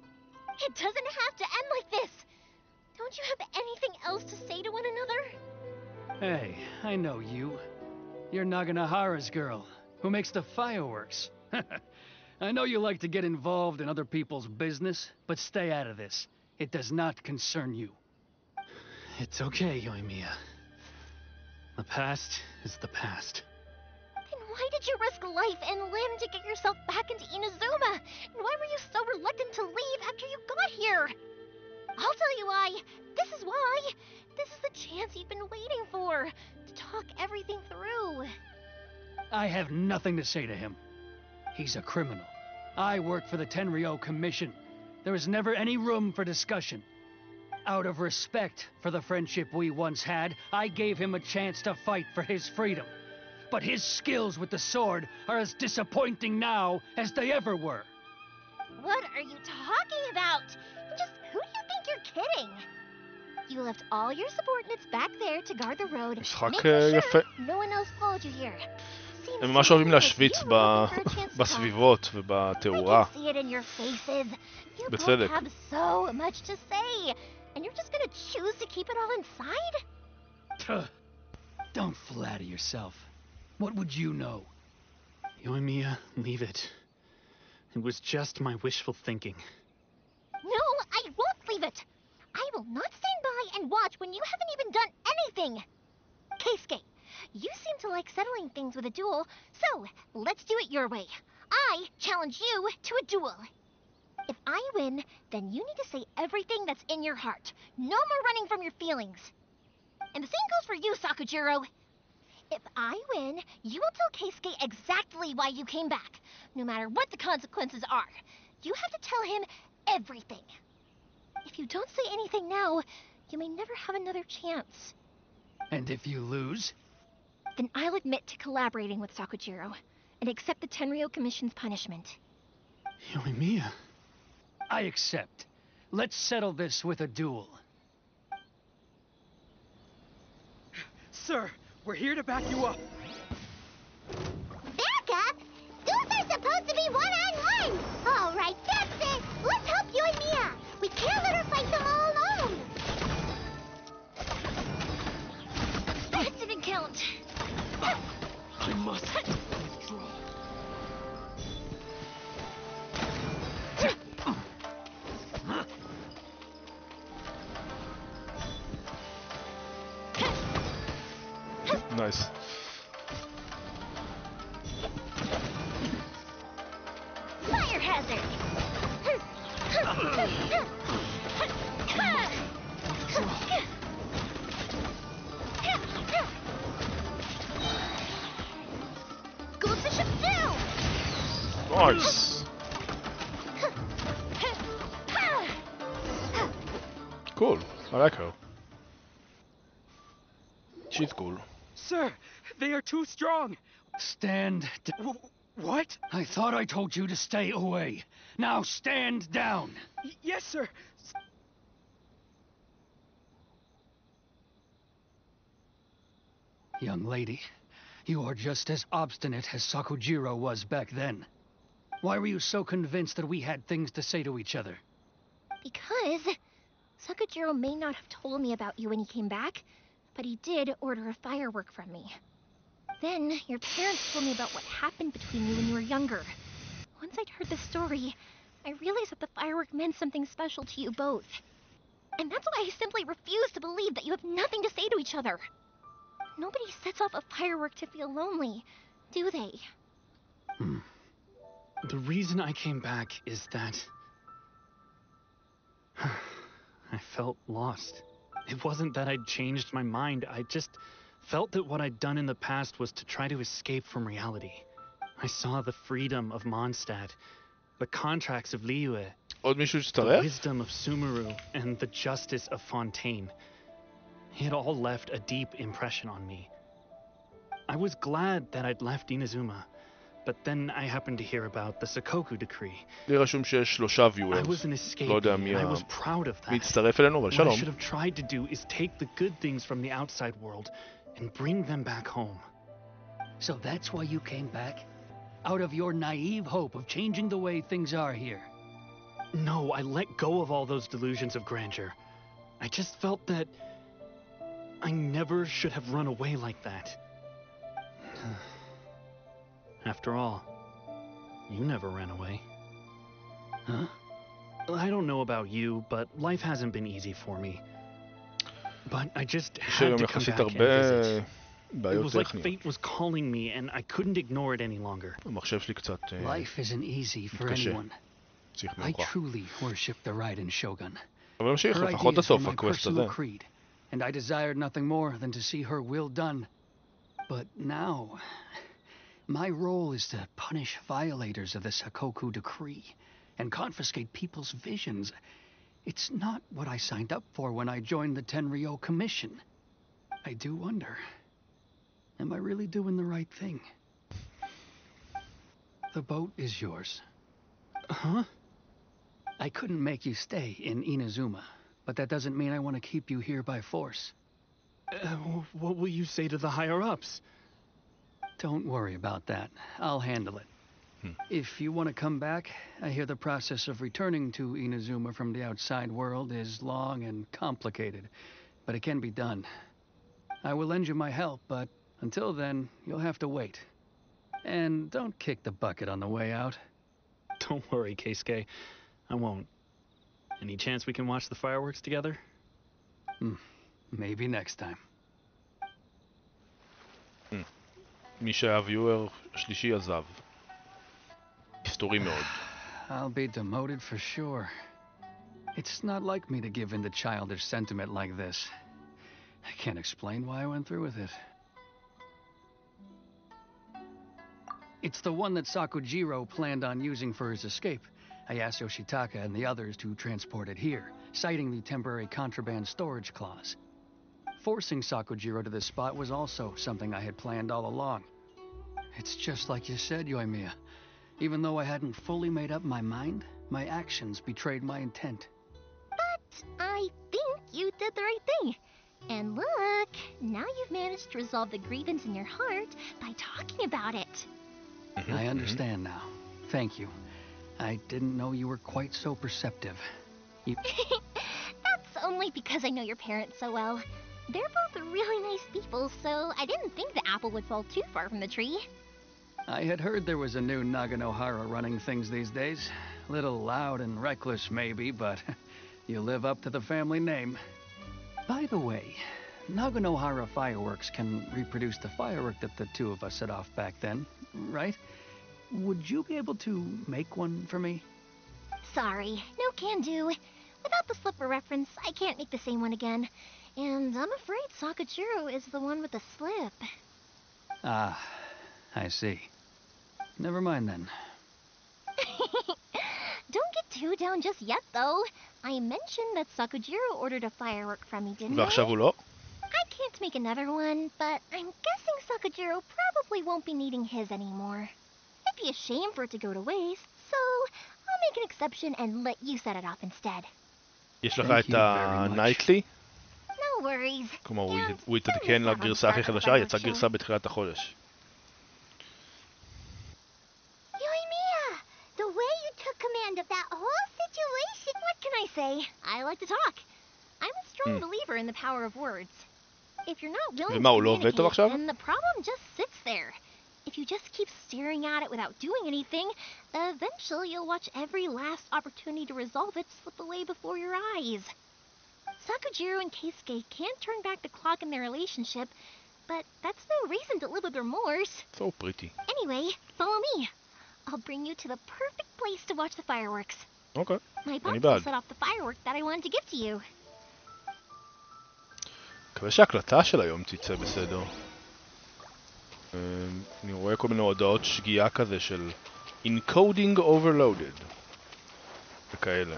It doesn't have to end like this! Don't you have anything else to say to one another? Hey, I know you. You're Naganahara's girl, who makes the fireworks. I know you like to get involved in other people's business, but stay out of this. It does not concern you. It's okay, Yoimiya. The past is the past. Then why did you risk life and limb to get yourself back into Inazuma? And why were you so reluctant to leave after you got here? I'll tell you why. This is why. This is the chance you've been waiting for. To talk everything through. I have nothing to say to him. He's a criminal. I work for the Tenryou Commission. There is never any room for discussion. Out of respect for the friendship we once had, I gave him a chance to fight for his freedom. But his skills with the sword are as disappointing now as they ever were. What are you talking about? Just who do you think you're kidding? You left all your subordinates back there to guard the road. משחק making יפה. sure no one else followed you here. הם ממש אוהבים להשוויץ בסביבות ובתאורה. I can see it in your faces. You both בצדק. have so much to say. And you're just gonna choose to keep it all inside? Don't flatter yourself. What would you know? Yoimiya, leave it. It was just my wishful thinking. No, I won't leave it. I will not stand by and watch when you haven't even done anything. Keisuke, you seem to like settling things with a duel, so let's do it your way. I challenge you to a duel. If I win, then you need to say everything that's in your heart. No more running from your feelings. And the same goes for you, Sakujiro. If I win, you will tell Keisuke exactly why you came back, no matter what the consequences are. You have to tell him everything. If you don't say anything now, you may never have another chance. And if you lose? Then I'll admit to collaborating with Sakujiro, and accept the Tenryou Commission's punishment. Yoimiya. I accept. Let's settle this with a duel. Sir, we're here to back you up. Back up? Duels are supposed to be one-on-one! All right, that's it! Let's help Yoimiya! We can't let her fight them all alone! That didn't count. I must withdraw. Nice. Fire hazard! Ghost ship down! Nice. Cool. I like her. She's cool. Sir, they are too strong. Stand. What? I thought I told you to stay away. Now stand down. Yes, sir. Young lady, you are just as obstinate as Sakujiro was back then. Why were you so convinced that we had things to say to each other? Because Sakujiro may not have told me about you when he came back, but he did order a firework from me. Then, your parents told me about what happened between you when you were younger. Once I'd heard the story, I realized that the firework meant something special to you both. And that's why I simply refuse to believe that you have nothing to say to each other. Nobody sets off a firework to feel lonely, do they? The reason I came back is that I felt lost. It wasn't that I'd changed my mind, I just felt that what I'd done in the past was to try to escape from reality. I saw the freedom of Mondstadt, the contracts of Liyue, עוד מישהו the שהצטרף? wisdom of Sumeru, and the justice of Fontaine. It all left a deep impression on me. I was glad that I'd left Inazuma, but then I happened to hear about the Sakoku decree. לי רשום שיש 3 I viewers. was an escapee, לא יודע מי and I was proud of that. מצטרף אלינו, אבל What I שלום. should have tried to do is take the good things from the outside world and bring them back home. So that's why you came back? Out of your naive hope of changing the way things are here? No, I let go of all those delusions of grandeur. I just felt that I never should have run away like that. After all, you never ran away. Huh? I don't know about you, but life hasn't been easy for me. But I just יש had היום to come יחסית back and הרבה visit. It בעיות was like טכניות. fate was calling me, and I couldn't ignore it any longer. המחשב שלי קצת Life isn't easy for מתקשה. anyone. צריך I מנוחה. truly worship the Raiden Shogun. אבל נמשיך Her לפחות ideas were הסוף, my הקווסט personal הזה. creed, and I desired nothing more than to see her will done. But now, my role is to punish violators of the Sakoku decree and confiscate people's visions. It's not what I signed up for when I joined the Tenryo Commission. I do wonder, am I really doing the right thing? The boat is yours. Huh? I couldn't make you stay in Inazuma, but that doesn't mean I want to keep you here by force. What will you say to the higher-ups? Don't worry about that. I'll handle it. If you want to come back, I hear the process of returning to Inazuma from the outside world is long and complicated, but it can be done. I will lend you my help, but until then, you'll have to wait. And don't kick the bucket on the way out. Don't worry, Keisuke. I won't. Any chance we can watch the fireworks together? Maybe next time. מי שהיה ויואר השלישי עזב. היסטורי מאוד. I'll be demoted for sure. It's not like me to give in to childish sentiment like this. I can't explain why I went through with it. It's the one that Sakujiro planned on using for his escape. I asked Yoshitaka and the others to transport it here, citing the temporary contraband storage clause. Forcing Sakujiro to this spot was also something I had planned all along. It's just like you said, Yoimiya. Even though I hadn't fully made up my mind, my actions betrayed my intent. But I think you did the right thing. And look, now you've managed to resolve the grievance in your heart by talking about it. I understand now. Thank you. I didn't know you were quite so perceptive. That's only because I know your parents so well. They're both really nice people, so I didn't think the apple would fall too far from the tree. I had heard there was a new Naganohara running things these days. Little loud and reckless, maybe, but you live up to the family name. By the way, Naganohara Fireworks can reproduce the firework that the two of us set off back then, right? Would you be able to make one for me? Sorry, no can do. Without the slipper reference, I can't make the same one again. And I'm afraid Sakujiro is the one with the slip. Ah, I see. Never mind then. Don't get too down just yet, though. I mentioned that Sakujiro ordered a firework from me, didn't I? ועכשיו הוא לא. I can't make another one, but I'm guessing Sakujiro probably won't be needing his anymore. It'd be a shame for it to go to waste, so I'll make an exception and let you set it off instead. יש לך את הנייטלי? No worries. כלומר, הוא יתעדכן לגרסה הכי חדשה, יצאה גרסה בתחילת החודש. Yoimiya, the way you took command of that whole situation. What can I say? I like to talk. I'm a strong believer in the power of words. If you're not willing ומה, הוא to לא עובד טוב עכשיו? communicate, then the problem just sits there. If you just keep staring at it without doing anything, eventually you'll watch every last opportunity to resolve it slip away before your eyes. Sakujiro and Keisuke can't turn back the clock in their relationship, but that's no reason to live with remorse. So pretty. Anyway, follow me. I'll bring you to the perfect place to watch the fireworks. Okay. My אני pops will בעד. set off the firework that I wanted to give to you. מקווה שההקלטה של היום תצא בסדר. אני רואה כל מיני הודעות שגיאה כזה של encoding overloaded וכאלה.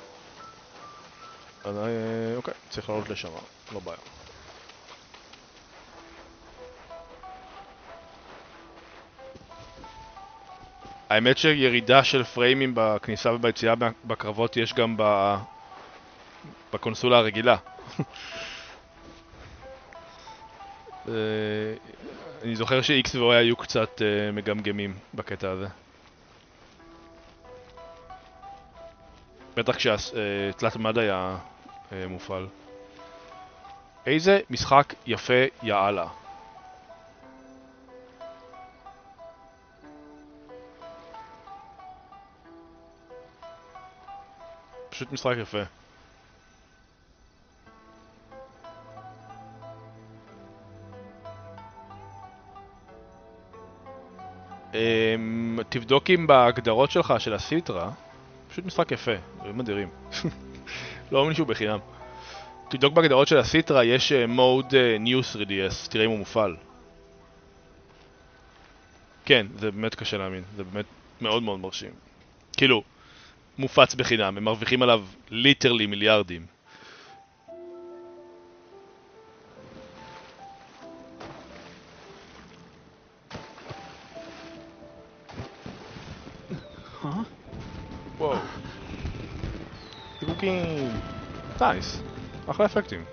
אז אוקיי, צריך לעלות לשם, לא בעיה. האמת שירידה של פריימים בכניסה וביציאה בקרבות יש גם בקונסולה הרגילה. אני זוכר ש-X ו-Y היו קצת מגמגמים בקטע הזה. בטח כשתלת מד היה מופעל. איזה משחק יפה יאללה. פשוט משחק יפה. תבדוק אם בהגדרות שלך של הסיטרה, פשוט משחק יפה, דברים אדירים. לא אומר מישהו בחינם. תבדוק בהגדרות של הסיטרה, יש מוד News 3DS, תראה אם הוא מופעל. כן, זה באמת קשה להאמין, זה באמת מאוד מאוד מרשים. כאילו, מופץ בחינם, הם מרוויחים עליו ליטרלי מיליארדים. Huh? וואו. דירוקים... נייס. אחלה אפקטים.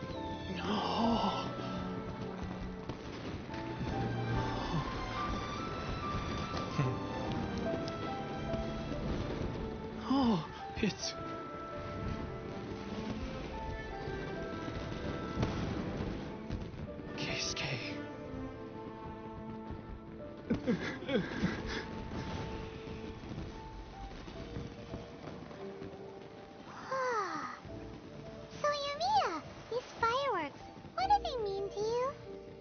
Oh, it's... Keisuke. So, Yoimiya, these fireworks, what do they mean to you?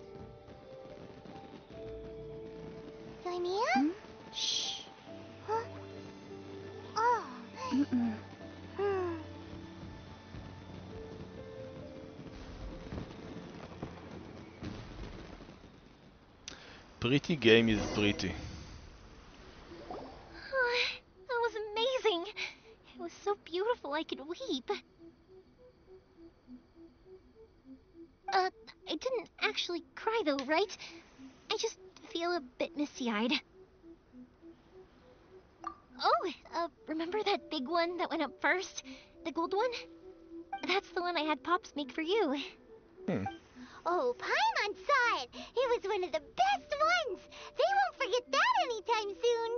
Yoimiya? Shh. Huh? Oh. Hmm. Pretty game is pretty. That was amazing. It was so beautiful I could weep. I didn't actually cry though, right? I just feel a bit misty-eyed. Oh, remember that big one that went up first? The gold one? That's the one I had Pops make for you. Oh, Paimon saw it. It was one of the best ones. They won't forget that anytime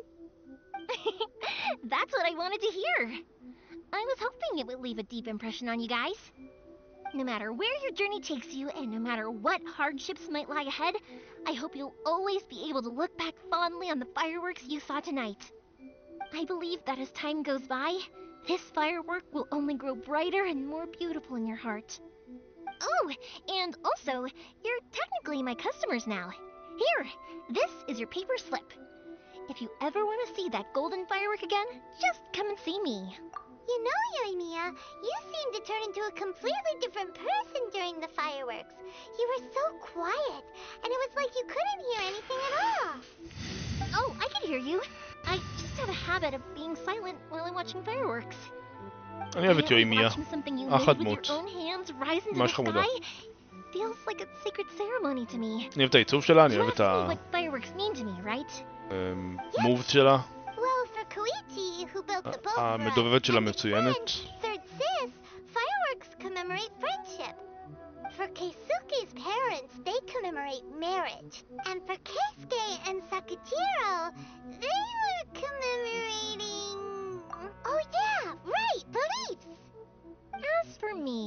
soon. That's what I wanted to hear. I was hoping it would leave a deep impression on you guys. No matter where your journey takes you, and no matter what hardships might lie ahead, I hope you'll always be able to look back fondly on the fireworks you saw tonight. I believe that as time goes by, this firework will only grow brighter and more beautiful in your heart. Oh, and also, you're technically my customers now. Here, this is your paper slip. If you ever want to see that golden firework again, just come and see me. You know, Yoimiya, you seemed to turn into a completely different person during the fireworks. You were so quiet, and it was like you couldn't hear anything at all. Oh, I can hear you. I just have a habit of being silent while I'm watching fireworks. אני אוהב את יואימיה. Watching something you אחת made with דמות. your own hands rise into ממש the חמודה. sky feels like a sacred ceremony to me. אני אוהב את העיצוב שלה, אני You אוהב את asked me what fireworks mean to me, right? המובס שלה. Well, for Koichi, who built the boat for us, המדובבת שלה and his מצוינת. friend, Third Sis, fireworks commemorate friendship. For Keisuke's parents, they commemorate marriage. And for Keisuke and Sakujiro, they were commemorating... Oh yeah, right, beliefs! As for me,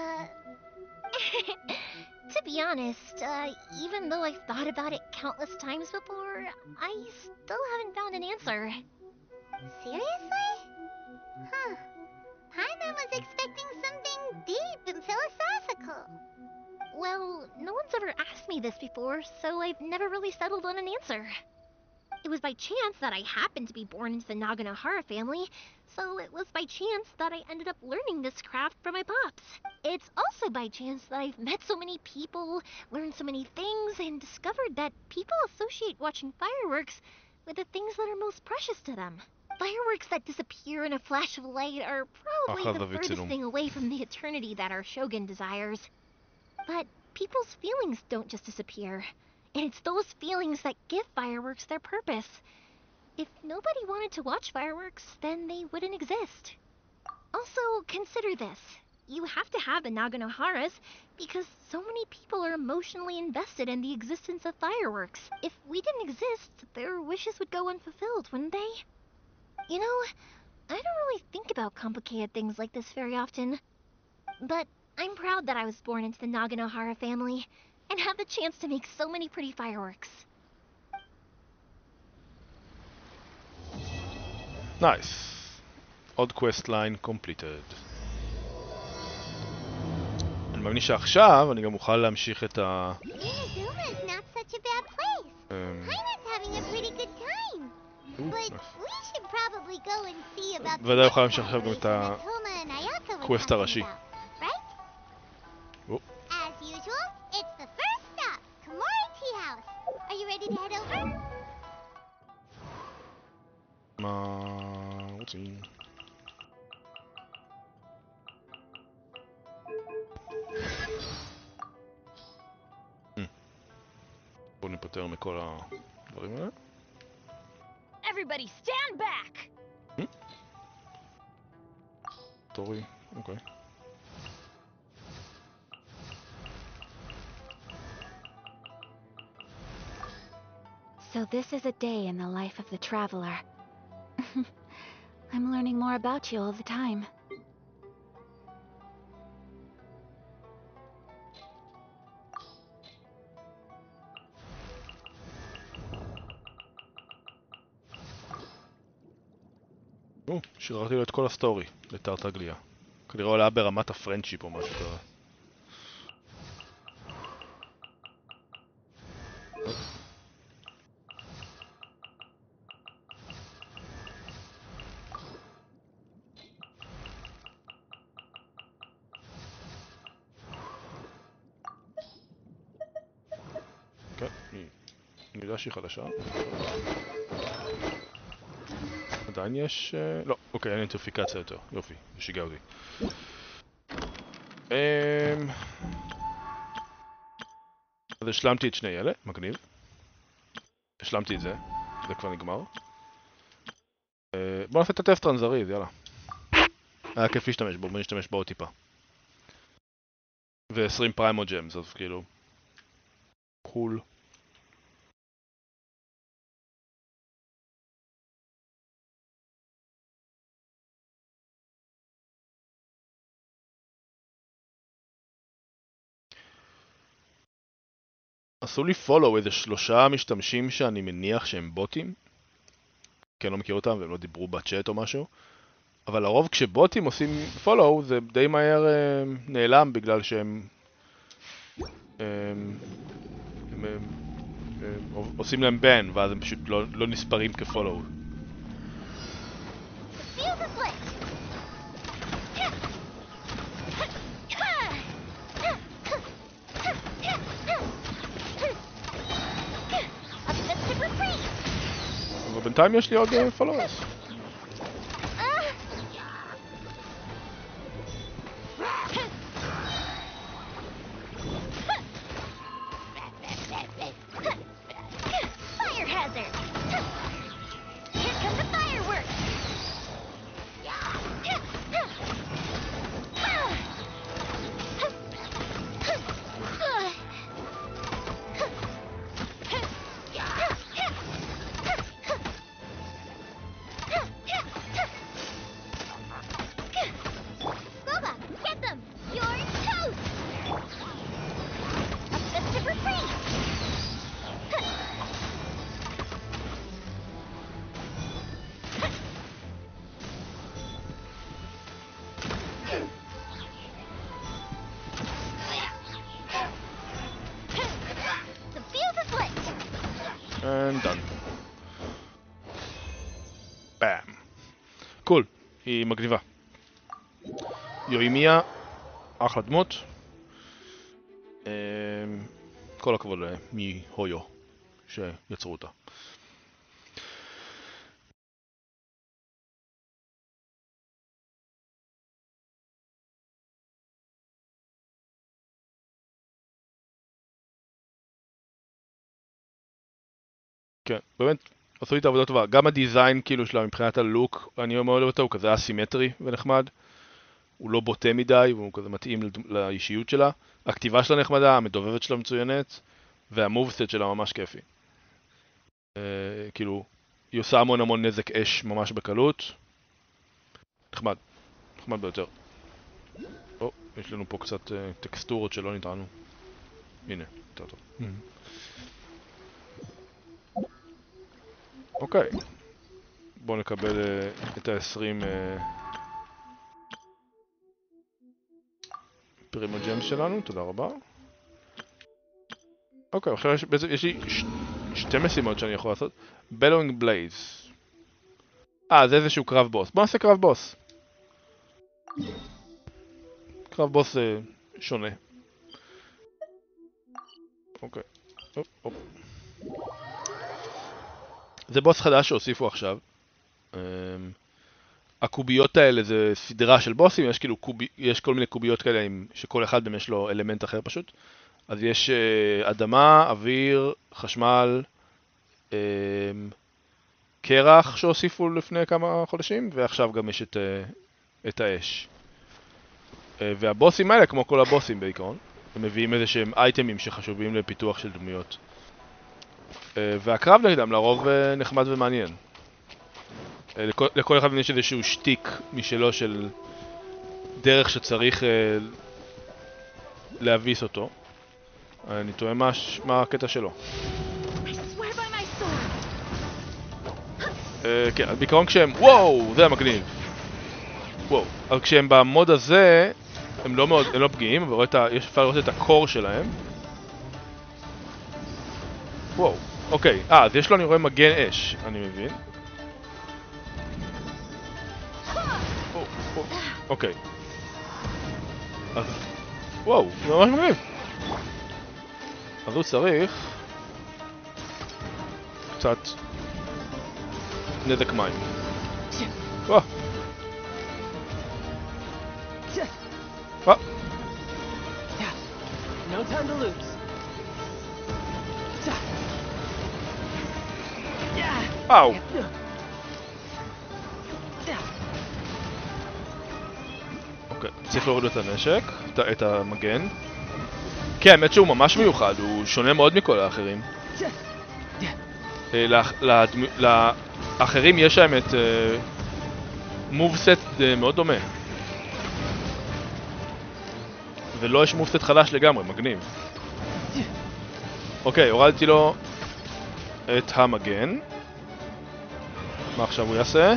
to be honest, even though I've thought about it countless times before, I still haven't found an answer. Seriously? Huh. Paimon was expecting something deep and philosophical. Well, no one's ever asked me this before, so I've never really settled on an answer. It was by chance that I happened to be born into the Naganohara family, so it was by chance that I ended up learning this craft from my pops. It's also by chance that I've met so many people, learned so many things, and discovered that people associate watching fireworks with the things that are most precious to them. Fireworks that disappear in a flash of light are probably the furthest thing away from the eternity that our shogun desires. But people's feelings don't just disappear. And it's those feelings that give fireworks their purpose. If nobody wanted to watch fireworks, then they wouldn't exist. Also, consider this. You have to have the Naganoharas because so many people are emotionally invested in the existence of fireworks. If we didn't exist, their wishes would go unfulfilled, wouldn't they? You know, I don't really think about complicated things like this very often. But I'm proud that I was born into the Naganohara family and have the chance to make so many pretty fireworks. Nice. עוד quest line completed. אני מאמין שעכשיו אני גם אוכל להמשיך את ה... Inazuma's not such a bad place. Paimon's having a pretty good time. But we should probably go and see about the ודאי אוכל להמשיך עכשיו גם את Toma and Ayaka were הקווסט talking הראשי. about, right? As usual, it's the first stop, Komori Tea House. Are you ready to head over? מה רוצים? בואו ניפטר מכל הדברים האלה. Everybody stand back! תורי, אוקיי. So this is a day in the life of the traveler. I'm learning more about you all the time. שחררתי לו את כל הסטורי לטרטגליה. כנראה עולה ברמת הפרנצ'יפ או משהו כזה. כן, אני יודע שהיא חדשה. עדיין יש... לא, אוקיי, אין אינטרפיקציה יותר. יופי, זה שיגע אותי. אז השלמתי את שני אלה, מגניב. השלמתי את זה, זה כבר נגמר. בוא נעשה את הטפטרן זריז, יאללה. היה כיף להשתמש בו, בוא נשתמש בו עוד טיפה. ו-20 פריימו ג'מס, אז כאילו... קול. עשו לי פולו איזה 3 משתמשים שאני מניח שהם בוטים, כי אני לא מכיר אותם והם לא דיברו בצ'אט או משהו, אבל לרוב כשבוטים עושים פולו זה די מהר נעלם בגלל שהם עושים להם בן, ואז הם פשוט לא נספרים כפולו. אבל בינתיים יש לי עוד פולוורס. And done. Bam. קול, היא מגניבה. יואימיה, אחלה דמות. כל הכבוד מהויו שיצרו אותה. כן, באמת עשו לי את העבודה טובה. גם הדיזיין כאילו שלה מבחינת הלוק, אני מאוד אוהב אותו, הוא כזה אסימטרי ונחמד. הוא לא בוטה מדי, והוא כזה מתאים לאישיות שלה. הכתיבה שלה נחמדה, המדובבת שלה מצוינת, והמובסט שלה ממש כיפי. כאילו, היא עושה המון נזק אש ממש בקלות. נחמד, נחמד ביותר. יש לנו פה קצת טקסטורות שלא נטענו. הנה, יותר טוב. אוקיי, בואו נקבל את ה-20 פרימו ג'מס שלנו, תודה רבה. אוקיי, עכשיו יש לי שתי משימות שאני יכול לעשות. בלואינג בלייז. זה איזשהו קרב בוס. בואו נעשה קרב בוס. קרב בוס שונה. אוקיי, הופ. זה בוס חדש שהוסיפו עכשיו. הקוביות האלה זה סדרה של בוסים, יש כל מיני קוביות כאלה שכל אחד באמת יש לו אלמנט אחר פשוט. אז יש אדמה, אוויר, חשמל, קרח שהוסיפו לפני כמה חודשים, ועכשיו גם יש את האש. והבוסים האלה, כמו כל הבוסים בעיקרון, הם מביאים איזה שהם אייטמים שחשובים לפיתוח של דמויות. והקרב נגדם לרוב נחמד ומעניין. לכל אחד יש איזשהו שטיק משלו של דרך שצריך להביס אותו. אני תוהה מה הקטע שלו. כן, בעיקרון כשהם... וואו, זה המגניב. וואו, אבל כשהם במוד הזה, הם לא פגיעים, אבל אפשר לראות את הקור שלהם. וואו, אוקיי. אז יש לו, אני רואה מגן אש, אני מבין. אוקיי. אז... וואו, זה ממש מגניב. אז הוא צריך... קצת... נזק מים. וואו. וואו. No time to lose. וואו. אוקיי, צריך להוריד את הנשק, את המגן. כן, האמת שהוא ממש מיוחד, הוא שונה מאוד מכל האחרים. לאחרים יש להם את מובסט מאוד דומה. ולא יש מובסט חדש לגמרי, מגניב. אוקיי, הורדתי לו את המגן. מה עכשיו הוא יעשה?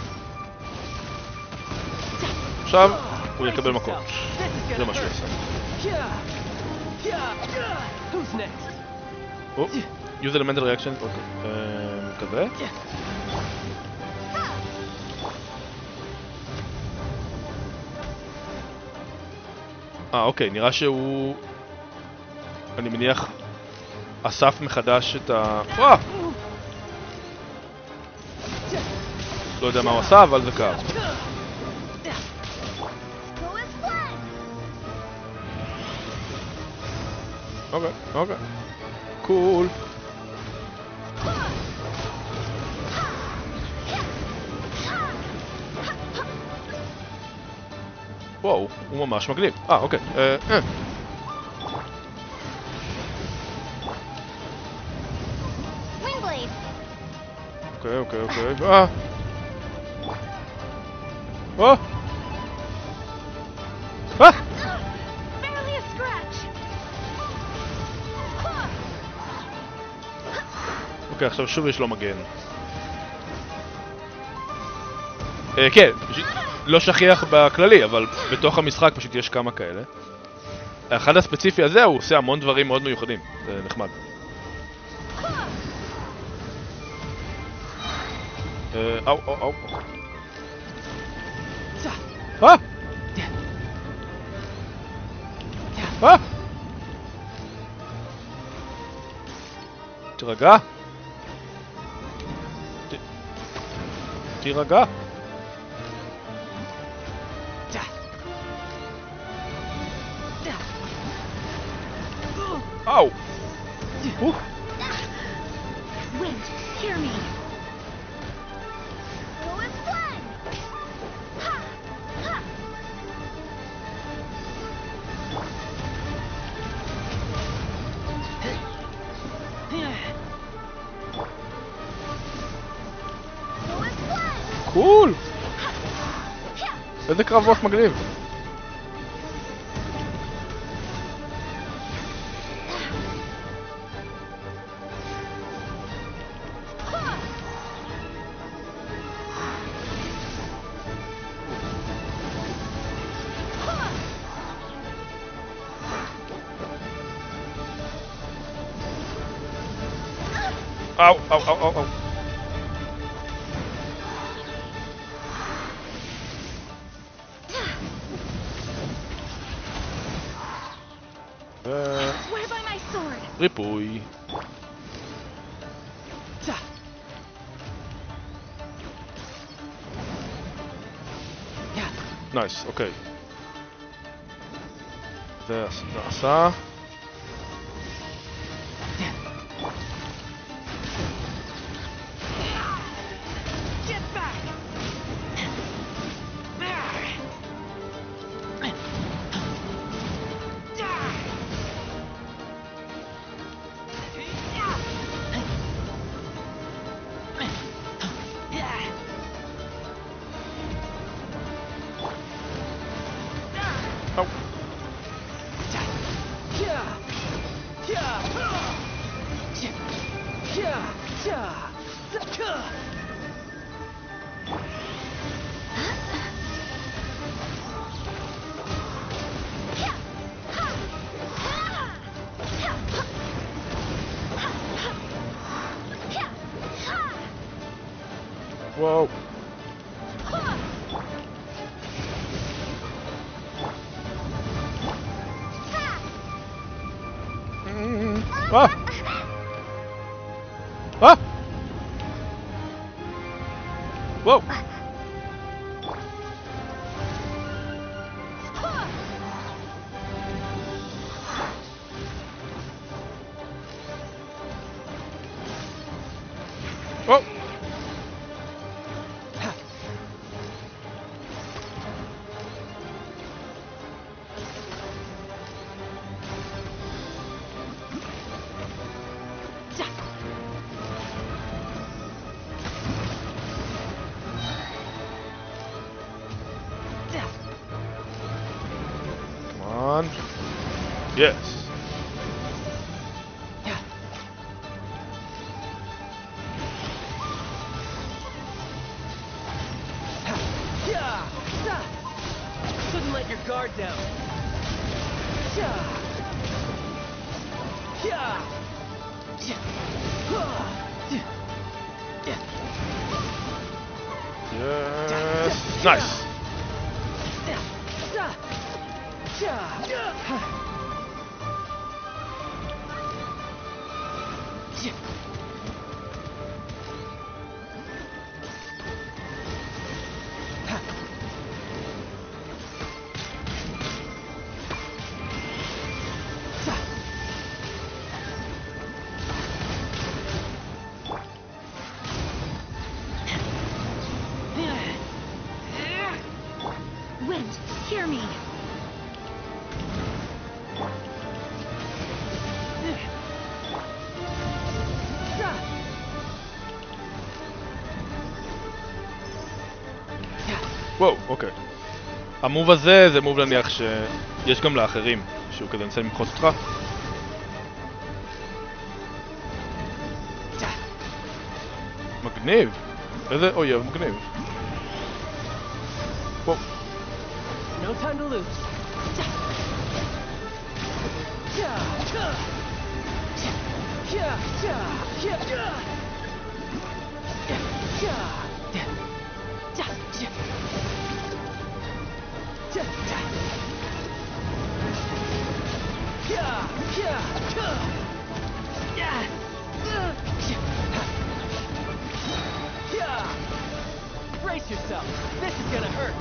עכשיו הוא יקבל מכות. זה מה שהוא יעשה. Who's next? או, use elemental reaction, אוקיי, כזה. אוקיי, נראה שהוא... אני מניח... אסף מחדש את ה... לא יודע מה הוא עשה, אבל זה כאב. אוקיי. קול. וואו, הוא ממש מגניב. אוקיי. אוקיי. אוקיי, עכשיו שוב יש לו מגן. כן, לא שכיח בכללי, אבל בתוך המשחק פשוט יש כמה כאלה. האחד הספציפי הזה הוא עושה המון דברים מאוד מיוחדים, זה נחמד. אוקיי. תירגע. תירגע. אוו. Wind, hear me. קול! איזה קרבות מגניב. אוו. ריפוי. נייס, אוקיי. זה עשה. Whoa. Ah! Ah! Whoa! Whoa! Yes. Shouldn't let your guard down. Yes. Nice. Wind, hear me. וואו, אוקיי. המוב הזה זה מוב נניח שיש גם לאחרים, שהוא כזה ניסה למחוץ אותך. מגניב. איזה אויב מגניב. וואו. No time to lose. Brace yourself. This is gonna hurt.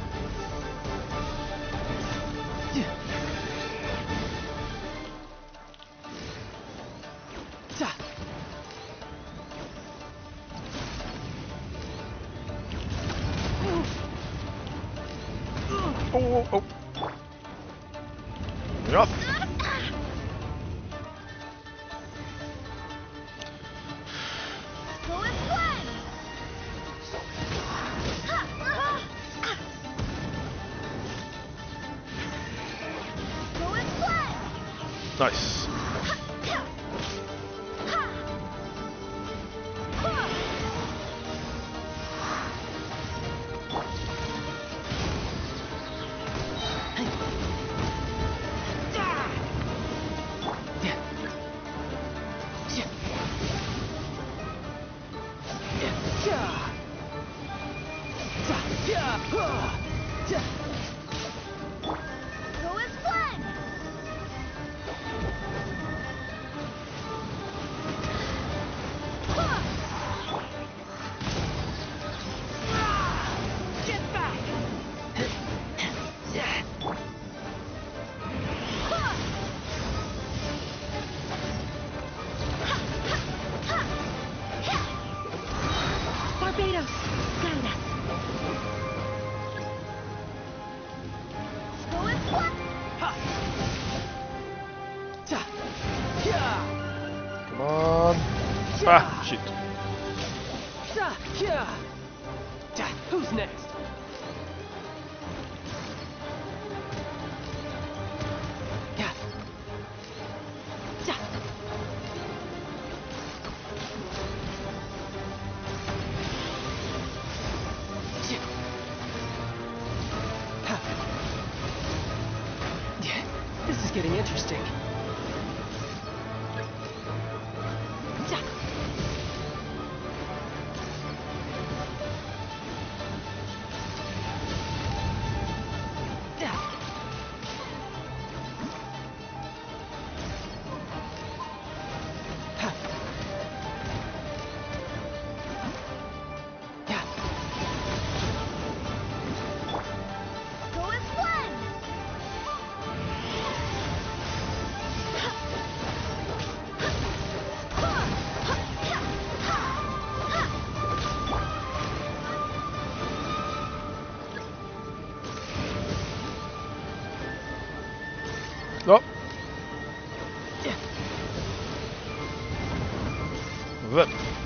Oh, oh. Yup. Nice. Barbados, guide us. Come on. Ah, shit. Who's next? This is getting interesting. No. Whip.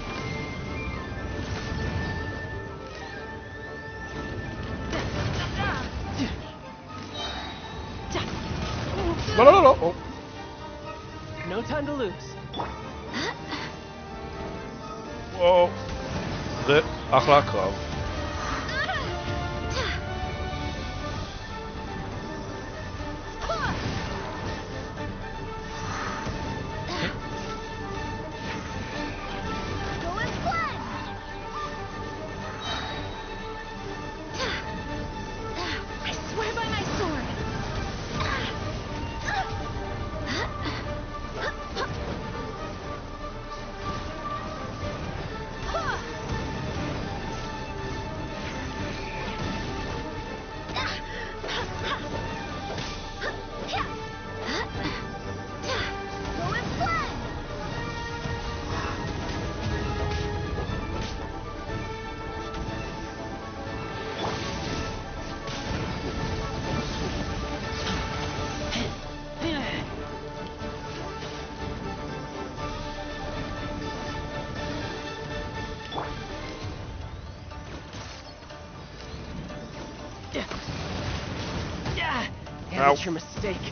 No, no, no, no. Oh. No time to lose. וואו. זה אחלה קרב. Amateur mistake.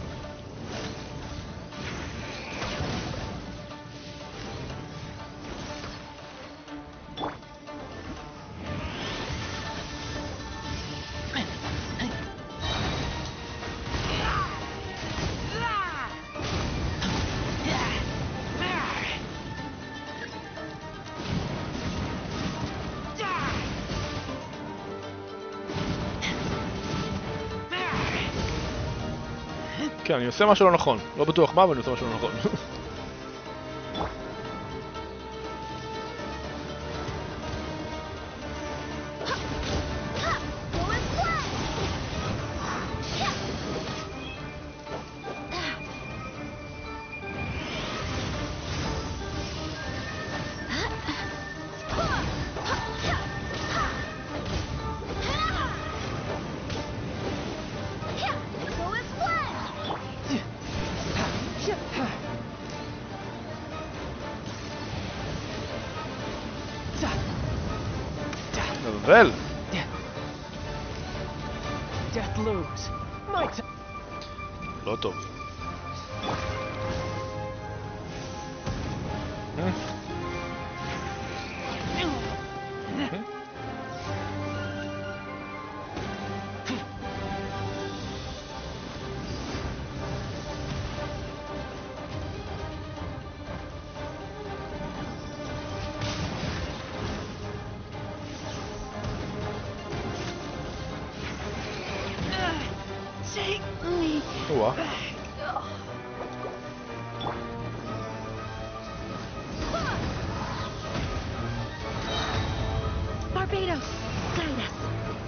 כן, אני עושה משהו לא נכון. לא בטוח מה, אבל אני עושה משהו לא נכון. אבל! Death looms. My time. לא טוב. וואה. Barbados, guide us.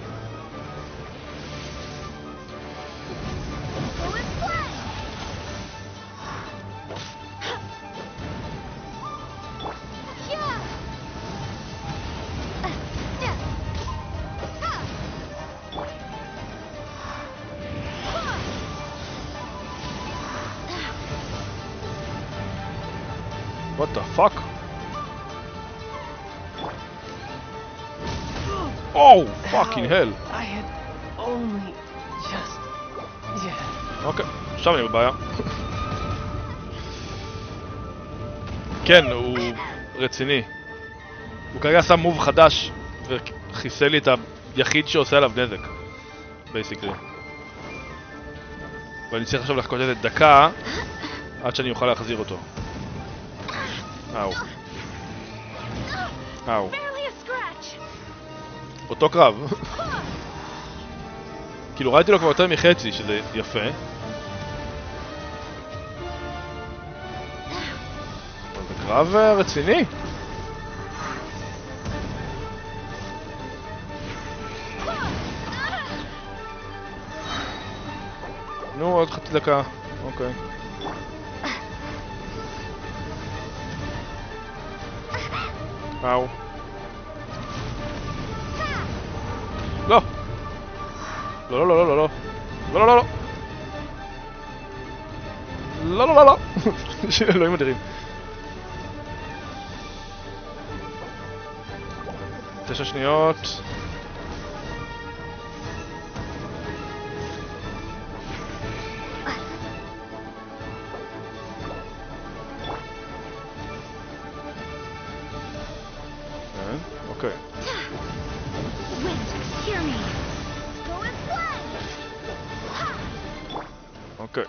What the fuck? Oh, fucking hell. I had only just... אוקיי, עכשיו אני בבעיה. כן, הוא רציני. הוא כרגע שם מוב חדש וחיסל לי את היחיד שעושה עליו נזק, בייסיקלי. ואני צריך עכשיו לחכות איזה דקה עד שאני אוכל להחזיר אותו. אאו. אאו. אותו קרב. כאילו ראיתי לו כבר יותר מחצי, שזה יפה. אבל זה קרב רציני. נו, עוד חצי דקה. אוקיי. אאו. לא! לא, לא, לא, לא, לא. לא, לא, לא, לא. לא, לא, לא, לא. שאלוהים אדירים. 9 שניות. אוקיי. אוקיי.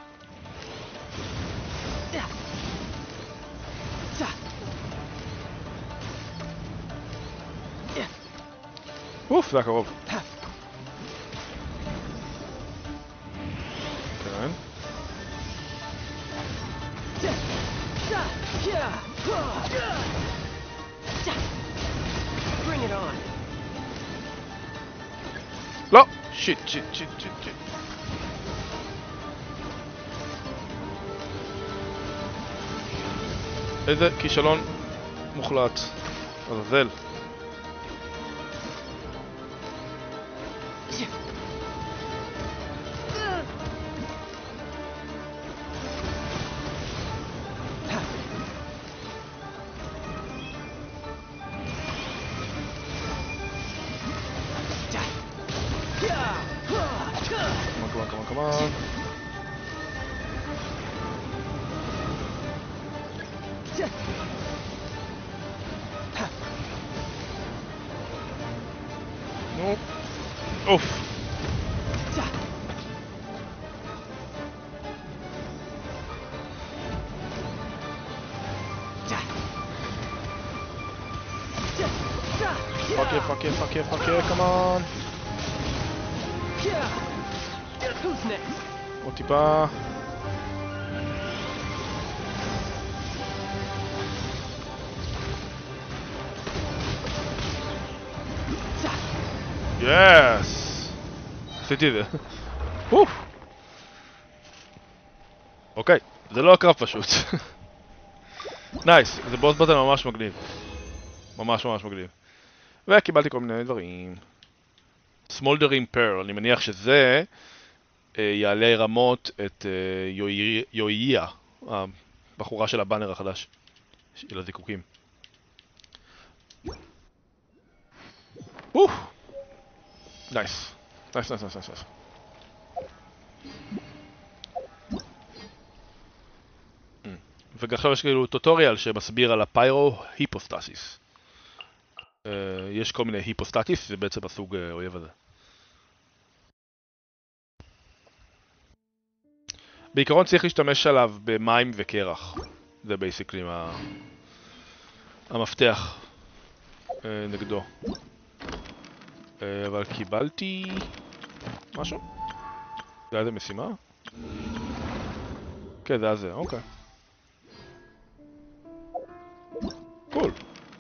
אוף, זה היה קרוב. כן. Bring it on. לא! שיט, שיט, שיט, שיט, שיט. איזה כישלון מוחלט. עזאזל. כמובן. נו. אוף. Fuck yeah, come on. Who's next? עוד טיפה. יס! עשיתי את זה. אוקיי, זה לא הקרב פשוט. נייס, זה בוס בטן ממש מגניב. ממש מגניב. וקיבלתי כל מיני דברים. סמולדרינג פרל, אני מניח שזה יעלה רמות את יואיה, הבחורה של הבאנר החדש של הזיקוקים. נייס. ועכשיו יש כאילו טוטוריאל שמסביר על הפיירו-היפוסטסיס. יש כל מיני היפוסטטיס, זה בעצם הסוג אויב הזה. בעיקרון צריך להשתמש עליו במים וקרח. זה בייסיקלי המפתח נגדו. אבל קיבלתי משהו? זה היה איזה משימה? כן, זה היה זה, אוקיי. קול.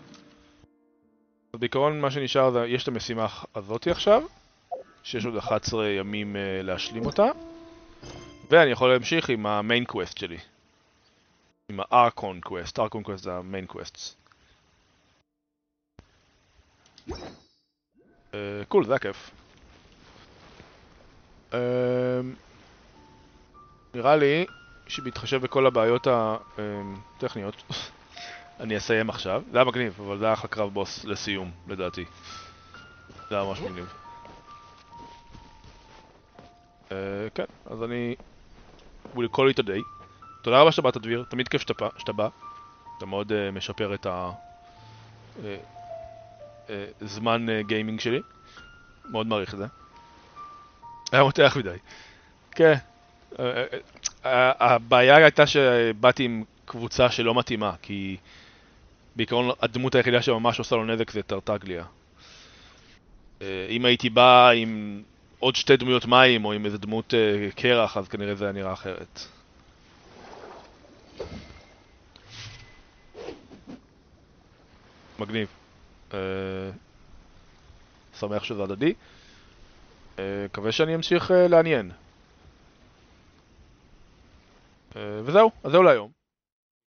אז בעיקרון מה שנשאר זה, יש את המשימה הזאתי עכשיו, שיש עוד 11 ימים להשלים אותה, ואני יכול להמשיך עם המיין קווסט שלי. עם הארקון קווסט, ארקון קווסט זה המיין קווסט. קול, זה היה כיף. נראה לי שבהתחשב בכל הבעיות הטכניות אני אסיים עכשיו. זה היה מגניב, אבל זה היה אחר קרב בוס לסיום, לדעתי. זה היה ממש מגניב. כן, אז אני will call it a day. תודה רבה שאתה באת, דביר, תמיד כיף שאתה בא. אתה מאוד משפר את הזמן גיימינג שלי. מאוד מעריך את זה. היה מותח מדי. כן. הבעיה הייתה שבאתי עם קבוצה שלא מתאימה, כי בעיקרון הדמות היחידה שממש עושה לו נזק זה טרטגליה. אם הייתי בא עם עוד 2 דמויות מים או עם איזה דמות קרח, אז כנראה זה היה נראה אחרת. מגניב. שמח שזה הדדי. מקווה שאני אמשיך לעניין. וזהו, אז זהו להיום.